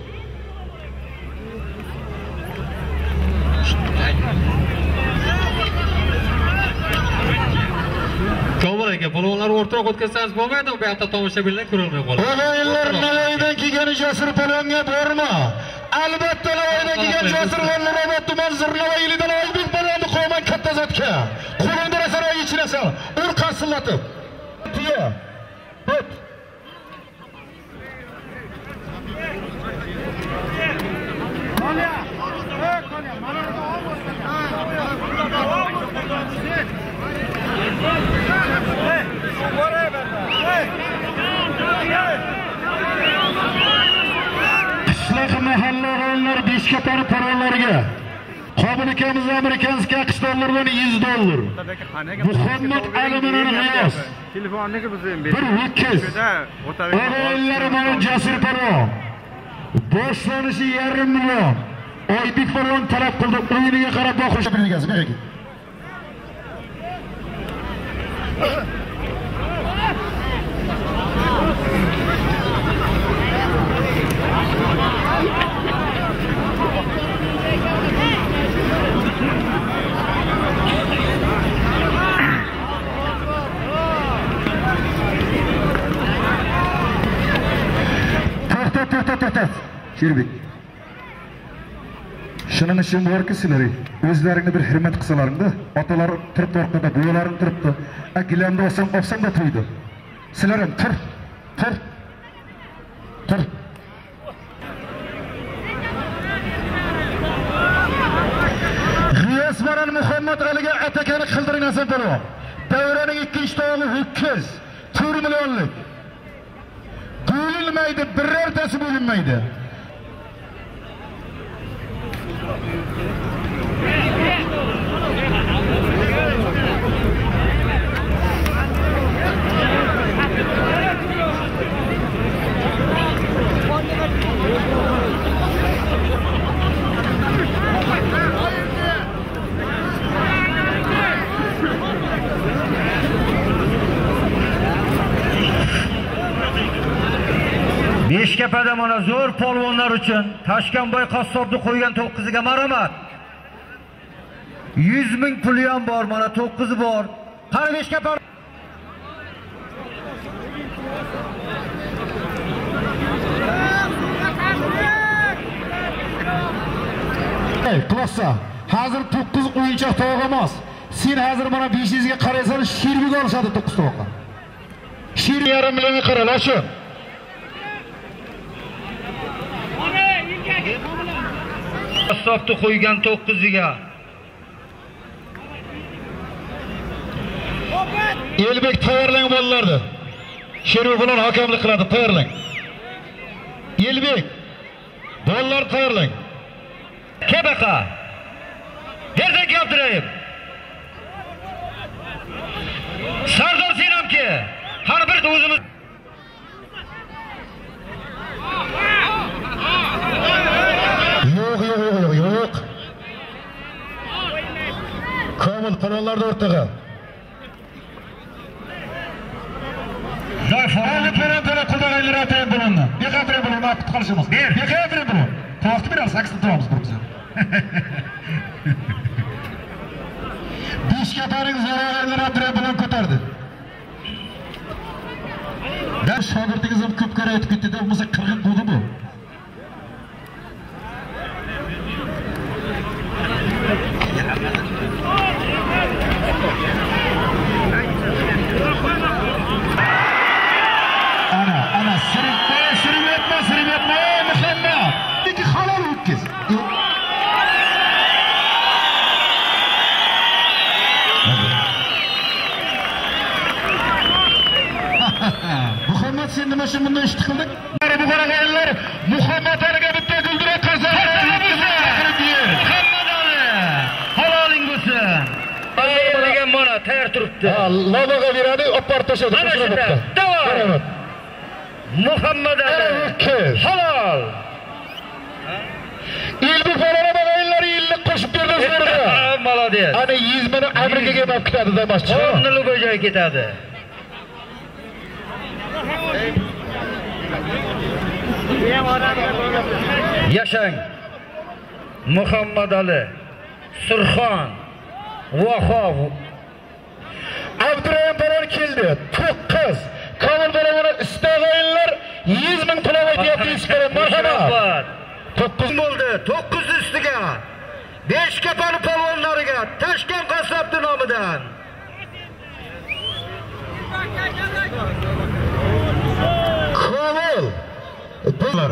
S5: Kamol aka, polvonlar o'rtoq o'tkazsangiz bo'lmaydi, bu yerda tomoshabinlar ko'rolmay qoladi.
S2: O'g'aylar Navoiydan kelgan Jasur polvonga borma. Albatta Navoiydan kelgan Jasur G'anlurobod tuman Zirnavoiylidan Oybek polvonni qo'yman katta zotga. Qo'lingda rasaroy ichinasan, ur qarsillatib. Tiya. Hop. Qishloq mahalla o'g'aylar beshkatari parvonlariga Qobil akamiz amerikanskiy aqshdorlardan yuz dollar. Muhammad Aliminning G'iyos.
S4: Telefonniki biz ham
S2: bir ho'kiz. O'g'aylar mana Jasur polvon. Boshlanishi yarim million. Oybek polvon talab qildi. O'yiniga qarab boqish bergansiz, beragi. To'xtat, to'xtat, to'xtat. Sherbek. Shuning uchun borki sizlar o'zlaringni bir hurmat qilsalaringda, otalar turibdi orqada, buyalaring turibdi. Gilamda olsam, olsam da to'ydi. Sizlar ham tur, tur. Tur. G'iyos bilan Muhammad Aliga atakani qildiring Hasan polvon. Davraning ikkinchi o'g'li ho'kiz, to'rt millionlik. Bo'linmaydi, birortasi bo'linmaydi.
S3: Beshkapada mana zo'r polvonlar uchun Tashkanboy qassobni qo'ygan to'qqiziga marhamat. yuz ming puli ham bor, mana to'qqizi bor. Qani Beshkapa
S2: Hey, klassa. Hazır to'qqiz o'yinchoq tovuq emas. Sen hazır bana besh yuz ga qaraysan, Sherbek olishadi to'qqiz tovuqqa. Sherbek yarim millionga qaralar shu.
S3: Hisobni qo'ygan to'qqiz ga.
S2: Elbek tayyorlang bolalarni. Sherbek bilan hakamlik qiladi, tayyorlang. Elbek bolalar tayyorlang.
S3: Kebaqa. Nerdan keltirayim? Sardor senamki. Har bir o'zimiz
S2: Yo'q, yo'q, yo'q, yo'q. Komil qonunlarda o'rtaga. Zoy faali peren-pera qudag'aylar atayim bo'lindi. Beqatri bo'lib vaqt qolishimiz. Beqatri bo'lib. To'xtib beramiz, saksni turamiz bir biz. Beshkataring zarog'aylar atray bilan ko'tardi. Ben shogirdingiz ham ko'p kara aytib ketdi-da, bo'lmasa qirg'in bo'ldi bu. Ana, ana siribma, siribma, siribma, Muhammad. Peki halal o'tkiz. Muhammad sen nima shu bunday ish qildik? Bu qarag'aylar Muhammad aliga bitta guldirak qilsa,
S3: Muhammad Ali. Haloling bo'lsin. Alloh degan mana tayyor turibdi.
S2: Ha, lavaga beradi, opar tashadi.
S3: Mana shunda. Davom. Muhammad Ali. Halol.
S2: Elbek falona bag'aylar yillik qo'shib berdi so'rida.
S3: Молодец.
S2: Ana yuz ming Amerikaga borib ketadi demoqchi.
S3: O'rnili bo'yga ketadi. Yashang. Muhammad Ali, Surxon, Vahov.
S2: Abdurahim Balon keldi. to'qqiz. Komil Balonga istag'aylar yuz ming pul aytyapti ishqilib. Marhamat.
S3: to'qqiz bo'ldi. to'qqiz ustiga. besh kapani polvonlariga Tashkent qassobning nomidan.
S2: Komil. Bular.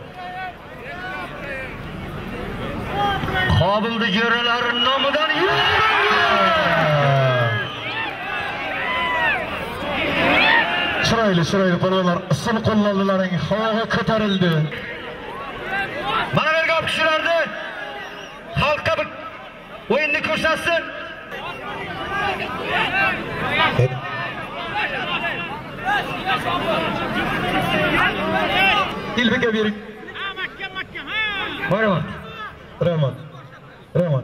S3: Qobildi jo'ralarining nomidan
S2: Chiroyli, chiroyli polvonlar isin qo'llandilaring havoga ko'tarildi.
S3: Mana bu gap kishilarni xalqqa bir o'yinni ko'rsatsin.
S2: Elbekka bering.
S3: Rahmat.
S2: Rahmat. Rahmat.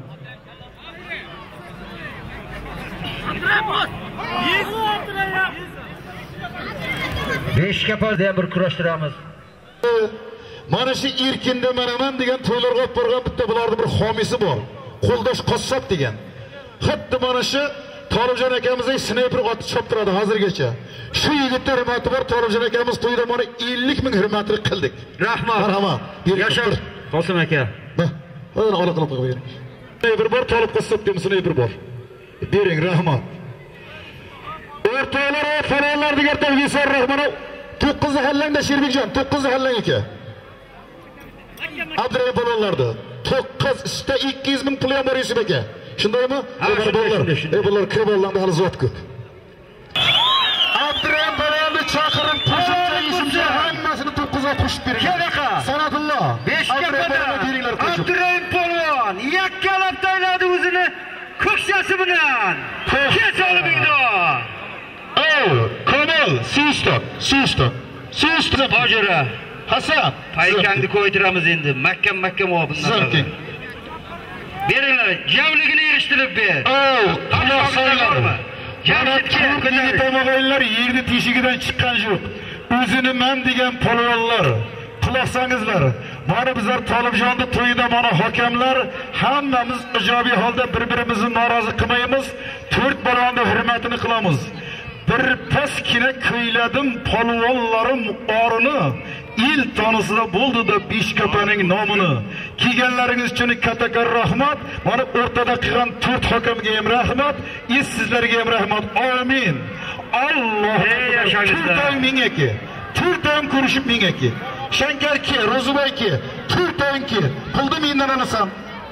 S3: besh kapalda bir kurashtiramiz.
S2: Mana shu erkinda manaman degan to'ylarga olib borgan bitta bularning bir xomisi bor. Qo'ldosh qassob degan. Xuddi mana shu Tolibjon akamizning snayper otib choptiradi hozirgacha. Shu yigitlar hurmati bor, Tolibjon akamiz to'yda mana ellik ming hurmatli qildik.
S3: Rahmat.
S2: Marhamat.
S3: Yashar. Qosim aka.
S2: Mana ola qilib qo'ying. Snayper bor, Tolib qassob degan snayper bor. Bering, rahmat. O'rtoqlar, falonlar degan tavsiyar rahmat. to'qqiz hallangda Sherbekjon, to'qqiz hallang aka. Abdurahim balonlarda to'qqiz ishda ikki yuz ming pul ham bor Yusuf aka. Shundaymi? Ey bular kirbollarda hali zot ko'p. Abdurahim balonni chaqirib qo'shimcha Yusufga hammasini to'qqiz ga qo'shib bering.
S3: Kebaqa.
S2: Sanatulloh.
S3: besh kapada. Abdurahim polvon yakkalab tayladi o'zini ko'ksasi bilan. Kes olibingdo.
S2: Ey, Komil, sustop, sustop. Sustop hojira. Hasan,
S3: Paykangni qo'ytiramiz endi. Mahkam mahkam olib bundan. Beringlar, javligini yig'ishtirib ber.
S2: Ey, qanoqsanlarmi?
S3: Jamshidga
S2: tomog'aylar yerni teshigidan chiqqan yo'q. O'zini men degan polvonlar. Quloqsangizlar, mana bizlar Tolibjonni to'yida mana hakamlar hammamiz ijobiy holda bir-birimizni norozi qilmaymiz, to'rt balonni hurmatini qilamiz. bir paskine kıyladım polvonlarım orunu. İl tanısida bo'ldi da Beshkapaning nomini. Kelganlaringiz uchun katakar rahmat. Mana o'rtada qilgan to'rt hokamga ham rahmat, is sizlarga ham rahmat. Amin. Alloh yashangizlar. Mingaki. To'rtdan ko'rishib mingaki. Shankarki, Ro'zubayki, to'rtdanki. Pulni mendan olasam.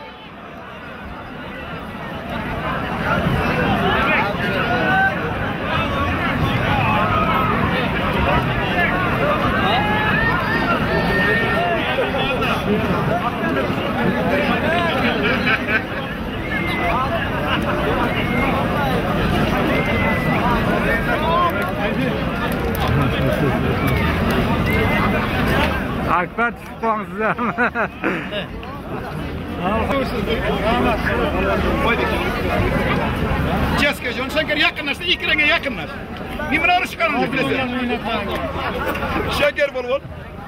S4: Akbar çıkmangsızlar.
S1: Ceska John Şeker yakınlaştı, iki renge yakınlaş. Nimara arış karınca bilese. Şeker bol bol.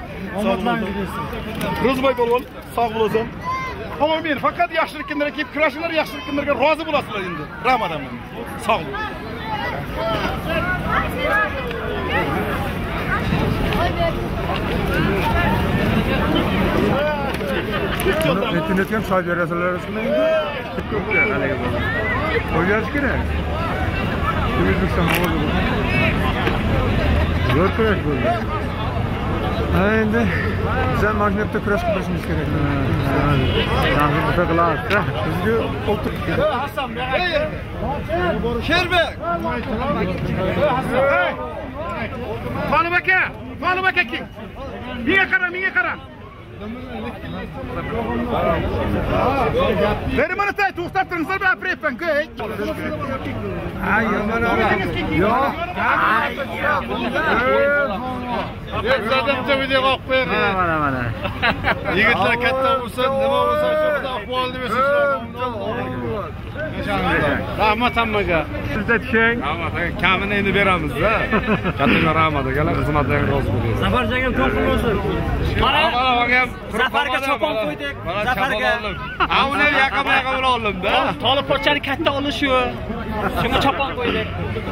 S1: Rozbay bol bol. Sağ olasın. Ama men fakat yaşlılık kimlere kep kuraşılar yaşlılık kimlerge razı bulasılar endi. Ramadan men. Sağ olun.
S4: İnternet hem çay vereseler arasında indi. Çok güzel hale geldi. Oynaş ki ne? Temizlik zamanı oldu. Zor kuraş bu. Ha endi sen magnetde kuraş kıbrısınız gerek. Yani bu da kılar. Bizge oturup.
S1: Hasan be. Şerbek. Kanı beke. Kanı beke kim? Mine kara, mine kara. Verin bana tay, tuğtattırınızlar bir aprepen köy.
S4: Ay yaman ama. Yok. Ay
S1: yok. Zaten tövbe bak be.
S4: Bana bana.
S1: Yigitler katta olsun, nima olsa şurada ahvolni versin. Rahmat hammaga.
S4: Sizde tushing.
S6: Rahmat, kamini endi beramiz-da. Katta rahmat, akalar xizmatlaringiz rozi bo'lsin.
S7: Zafar jangam to'g'ri bo'lsin.
S6: Mana mana ham
S7: Zafarga chopon qo'ydik. Zafarga.
S6: Ha, uni yaqin-yaqin bilan oldim-da.
S7: Tolib pochani katta olishi shu. Shunga chopon qo'ydik.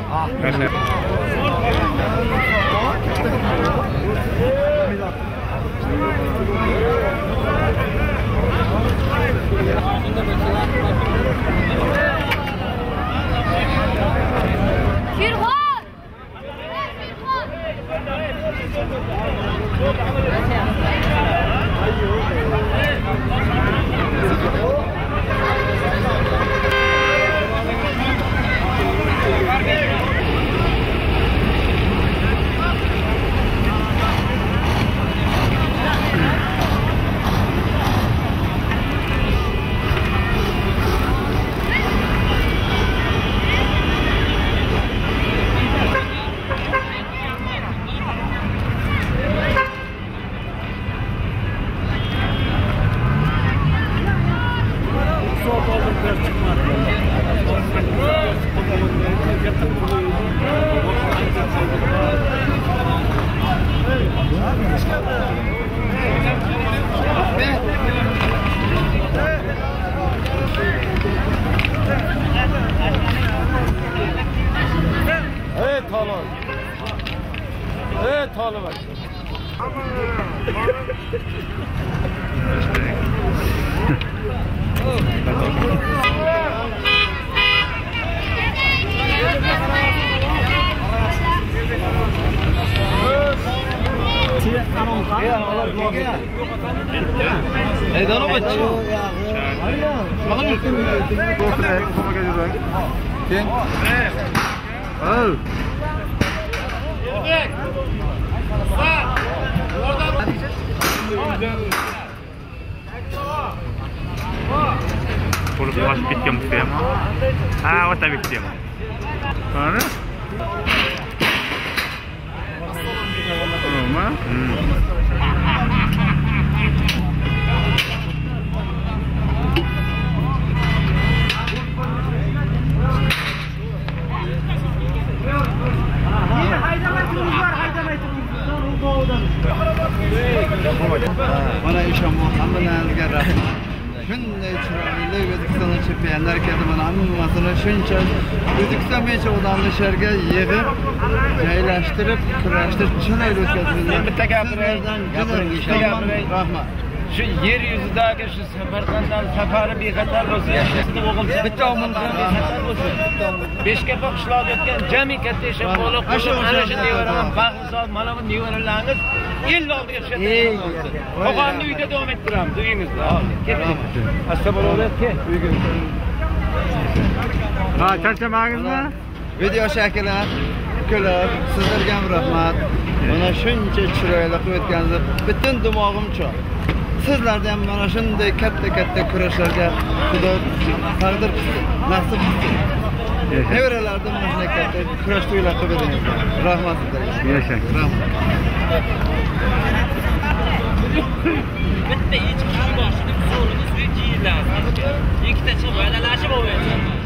S8: Firhon!
S6: Bunu bulaşıp bitken bitken. Ha, o da bitken.
S4: Mana? Roma?
S3: Mana ishonmoq hammalarga rahmat.
S8: shunday chiroyli O'zbekistonda chempionlar keldi. Mana hammasini shuncha O'zbekiston bo'yicha odamlarga yig'ib, joylashtirib, kurashtirib chiroyli o'tkazildi.
S9: Men bitta gapiraydan, gapiring, gapiring. Rahmat. Şu yer yüzündeki şu Samarqanddan safari bexatar bo'lsa, yashasida o'g'ilcha bitta omon bexatar bo'lsa, Beshkapa qishlog'iga o'tgan jami katta ish bo'lib, ana shu nevaraman bag'risol, mana bu nevaralarimiz el oldiga chiqadi. Qo'qonni uyda davom ettiramiz, uyimizda. Ketdik. Assalomu uyga.
S4: Ha, charchamadingizmi?
S8: Video shakllar, ukalar, sizlarga ham rahmat. Mana shuncha chiroyli qilib o'tgansiz, butun dimog'im cho'q. Sizlarga ham mana shunday katta-katta kurashlarga Xudo taqdir qilsin, nasib qilsin. Nevaralarda mana shunday katta kurash to'ylar qilib beringlar. Rahmat sizlarga.
S4: Yashang.
S8: Rahmat.
S7: Bitta echki boshini so'rimiz va jiylar. Ikkita chiqib, valalashib olmayapti.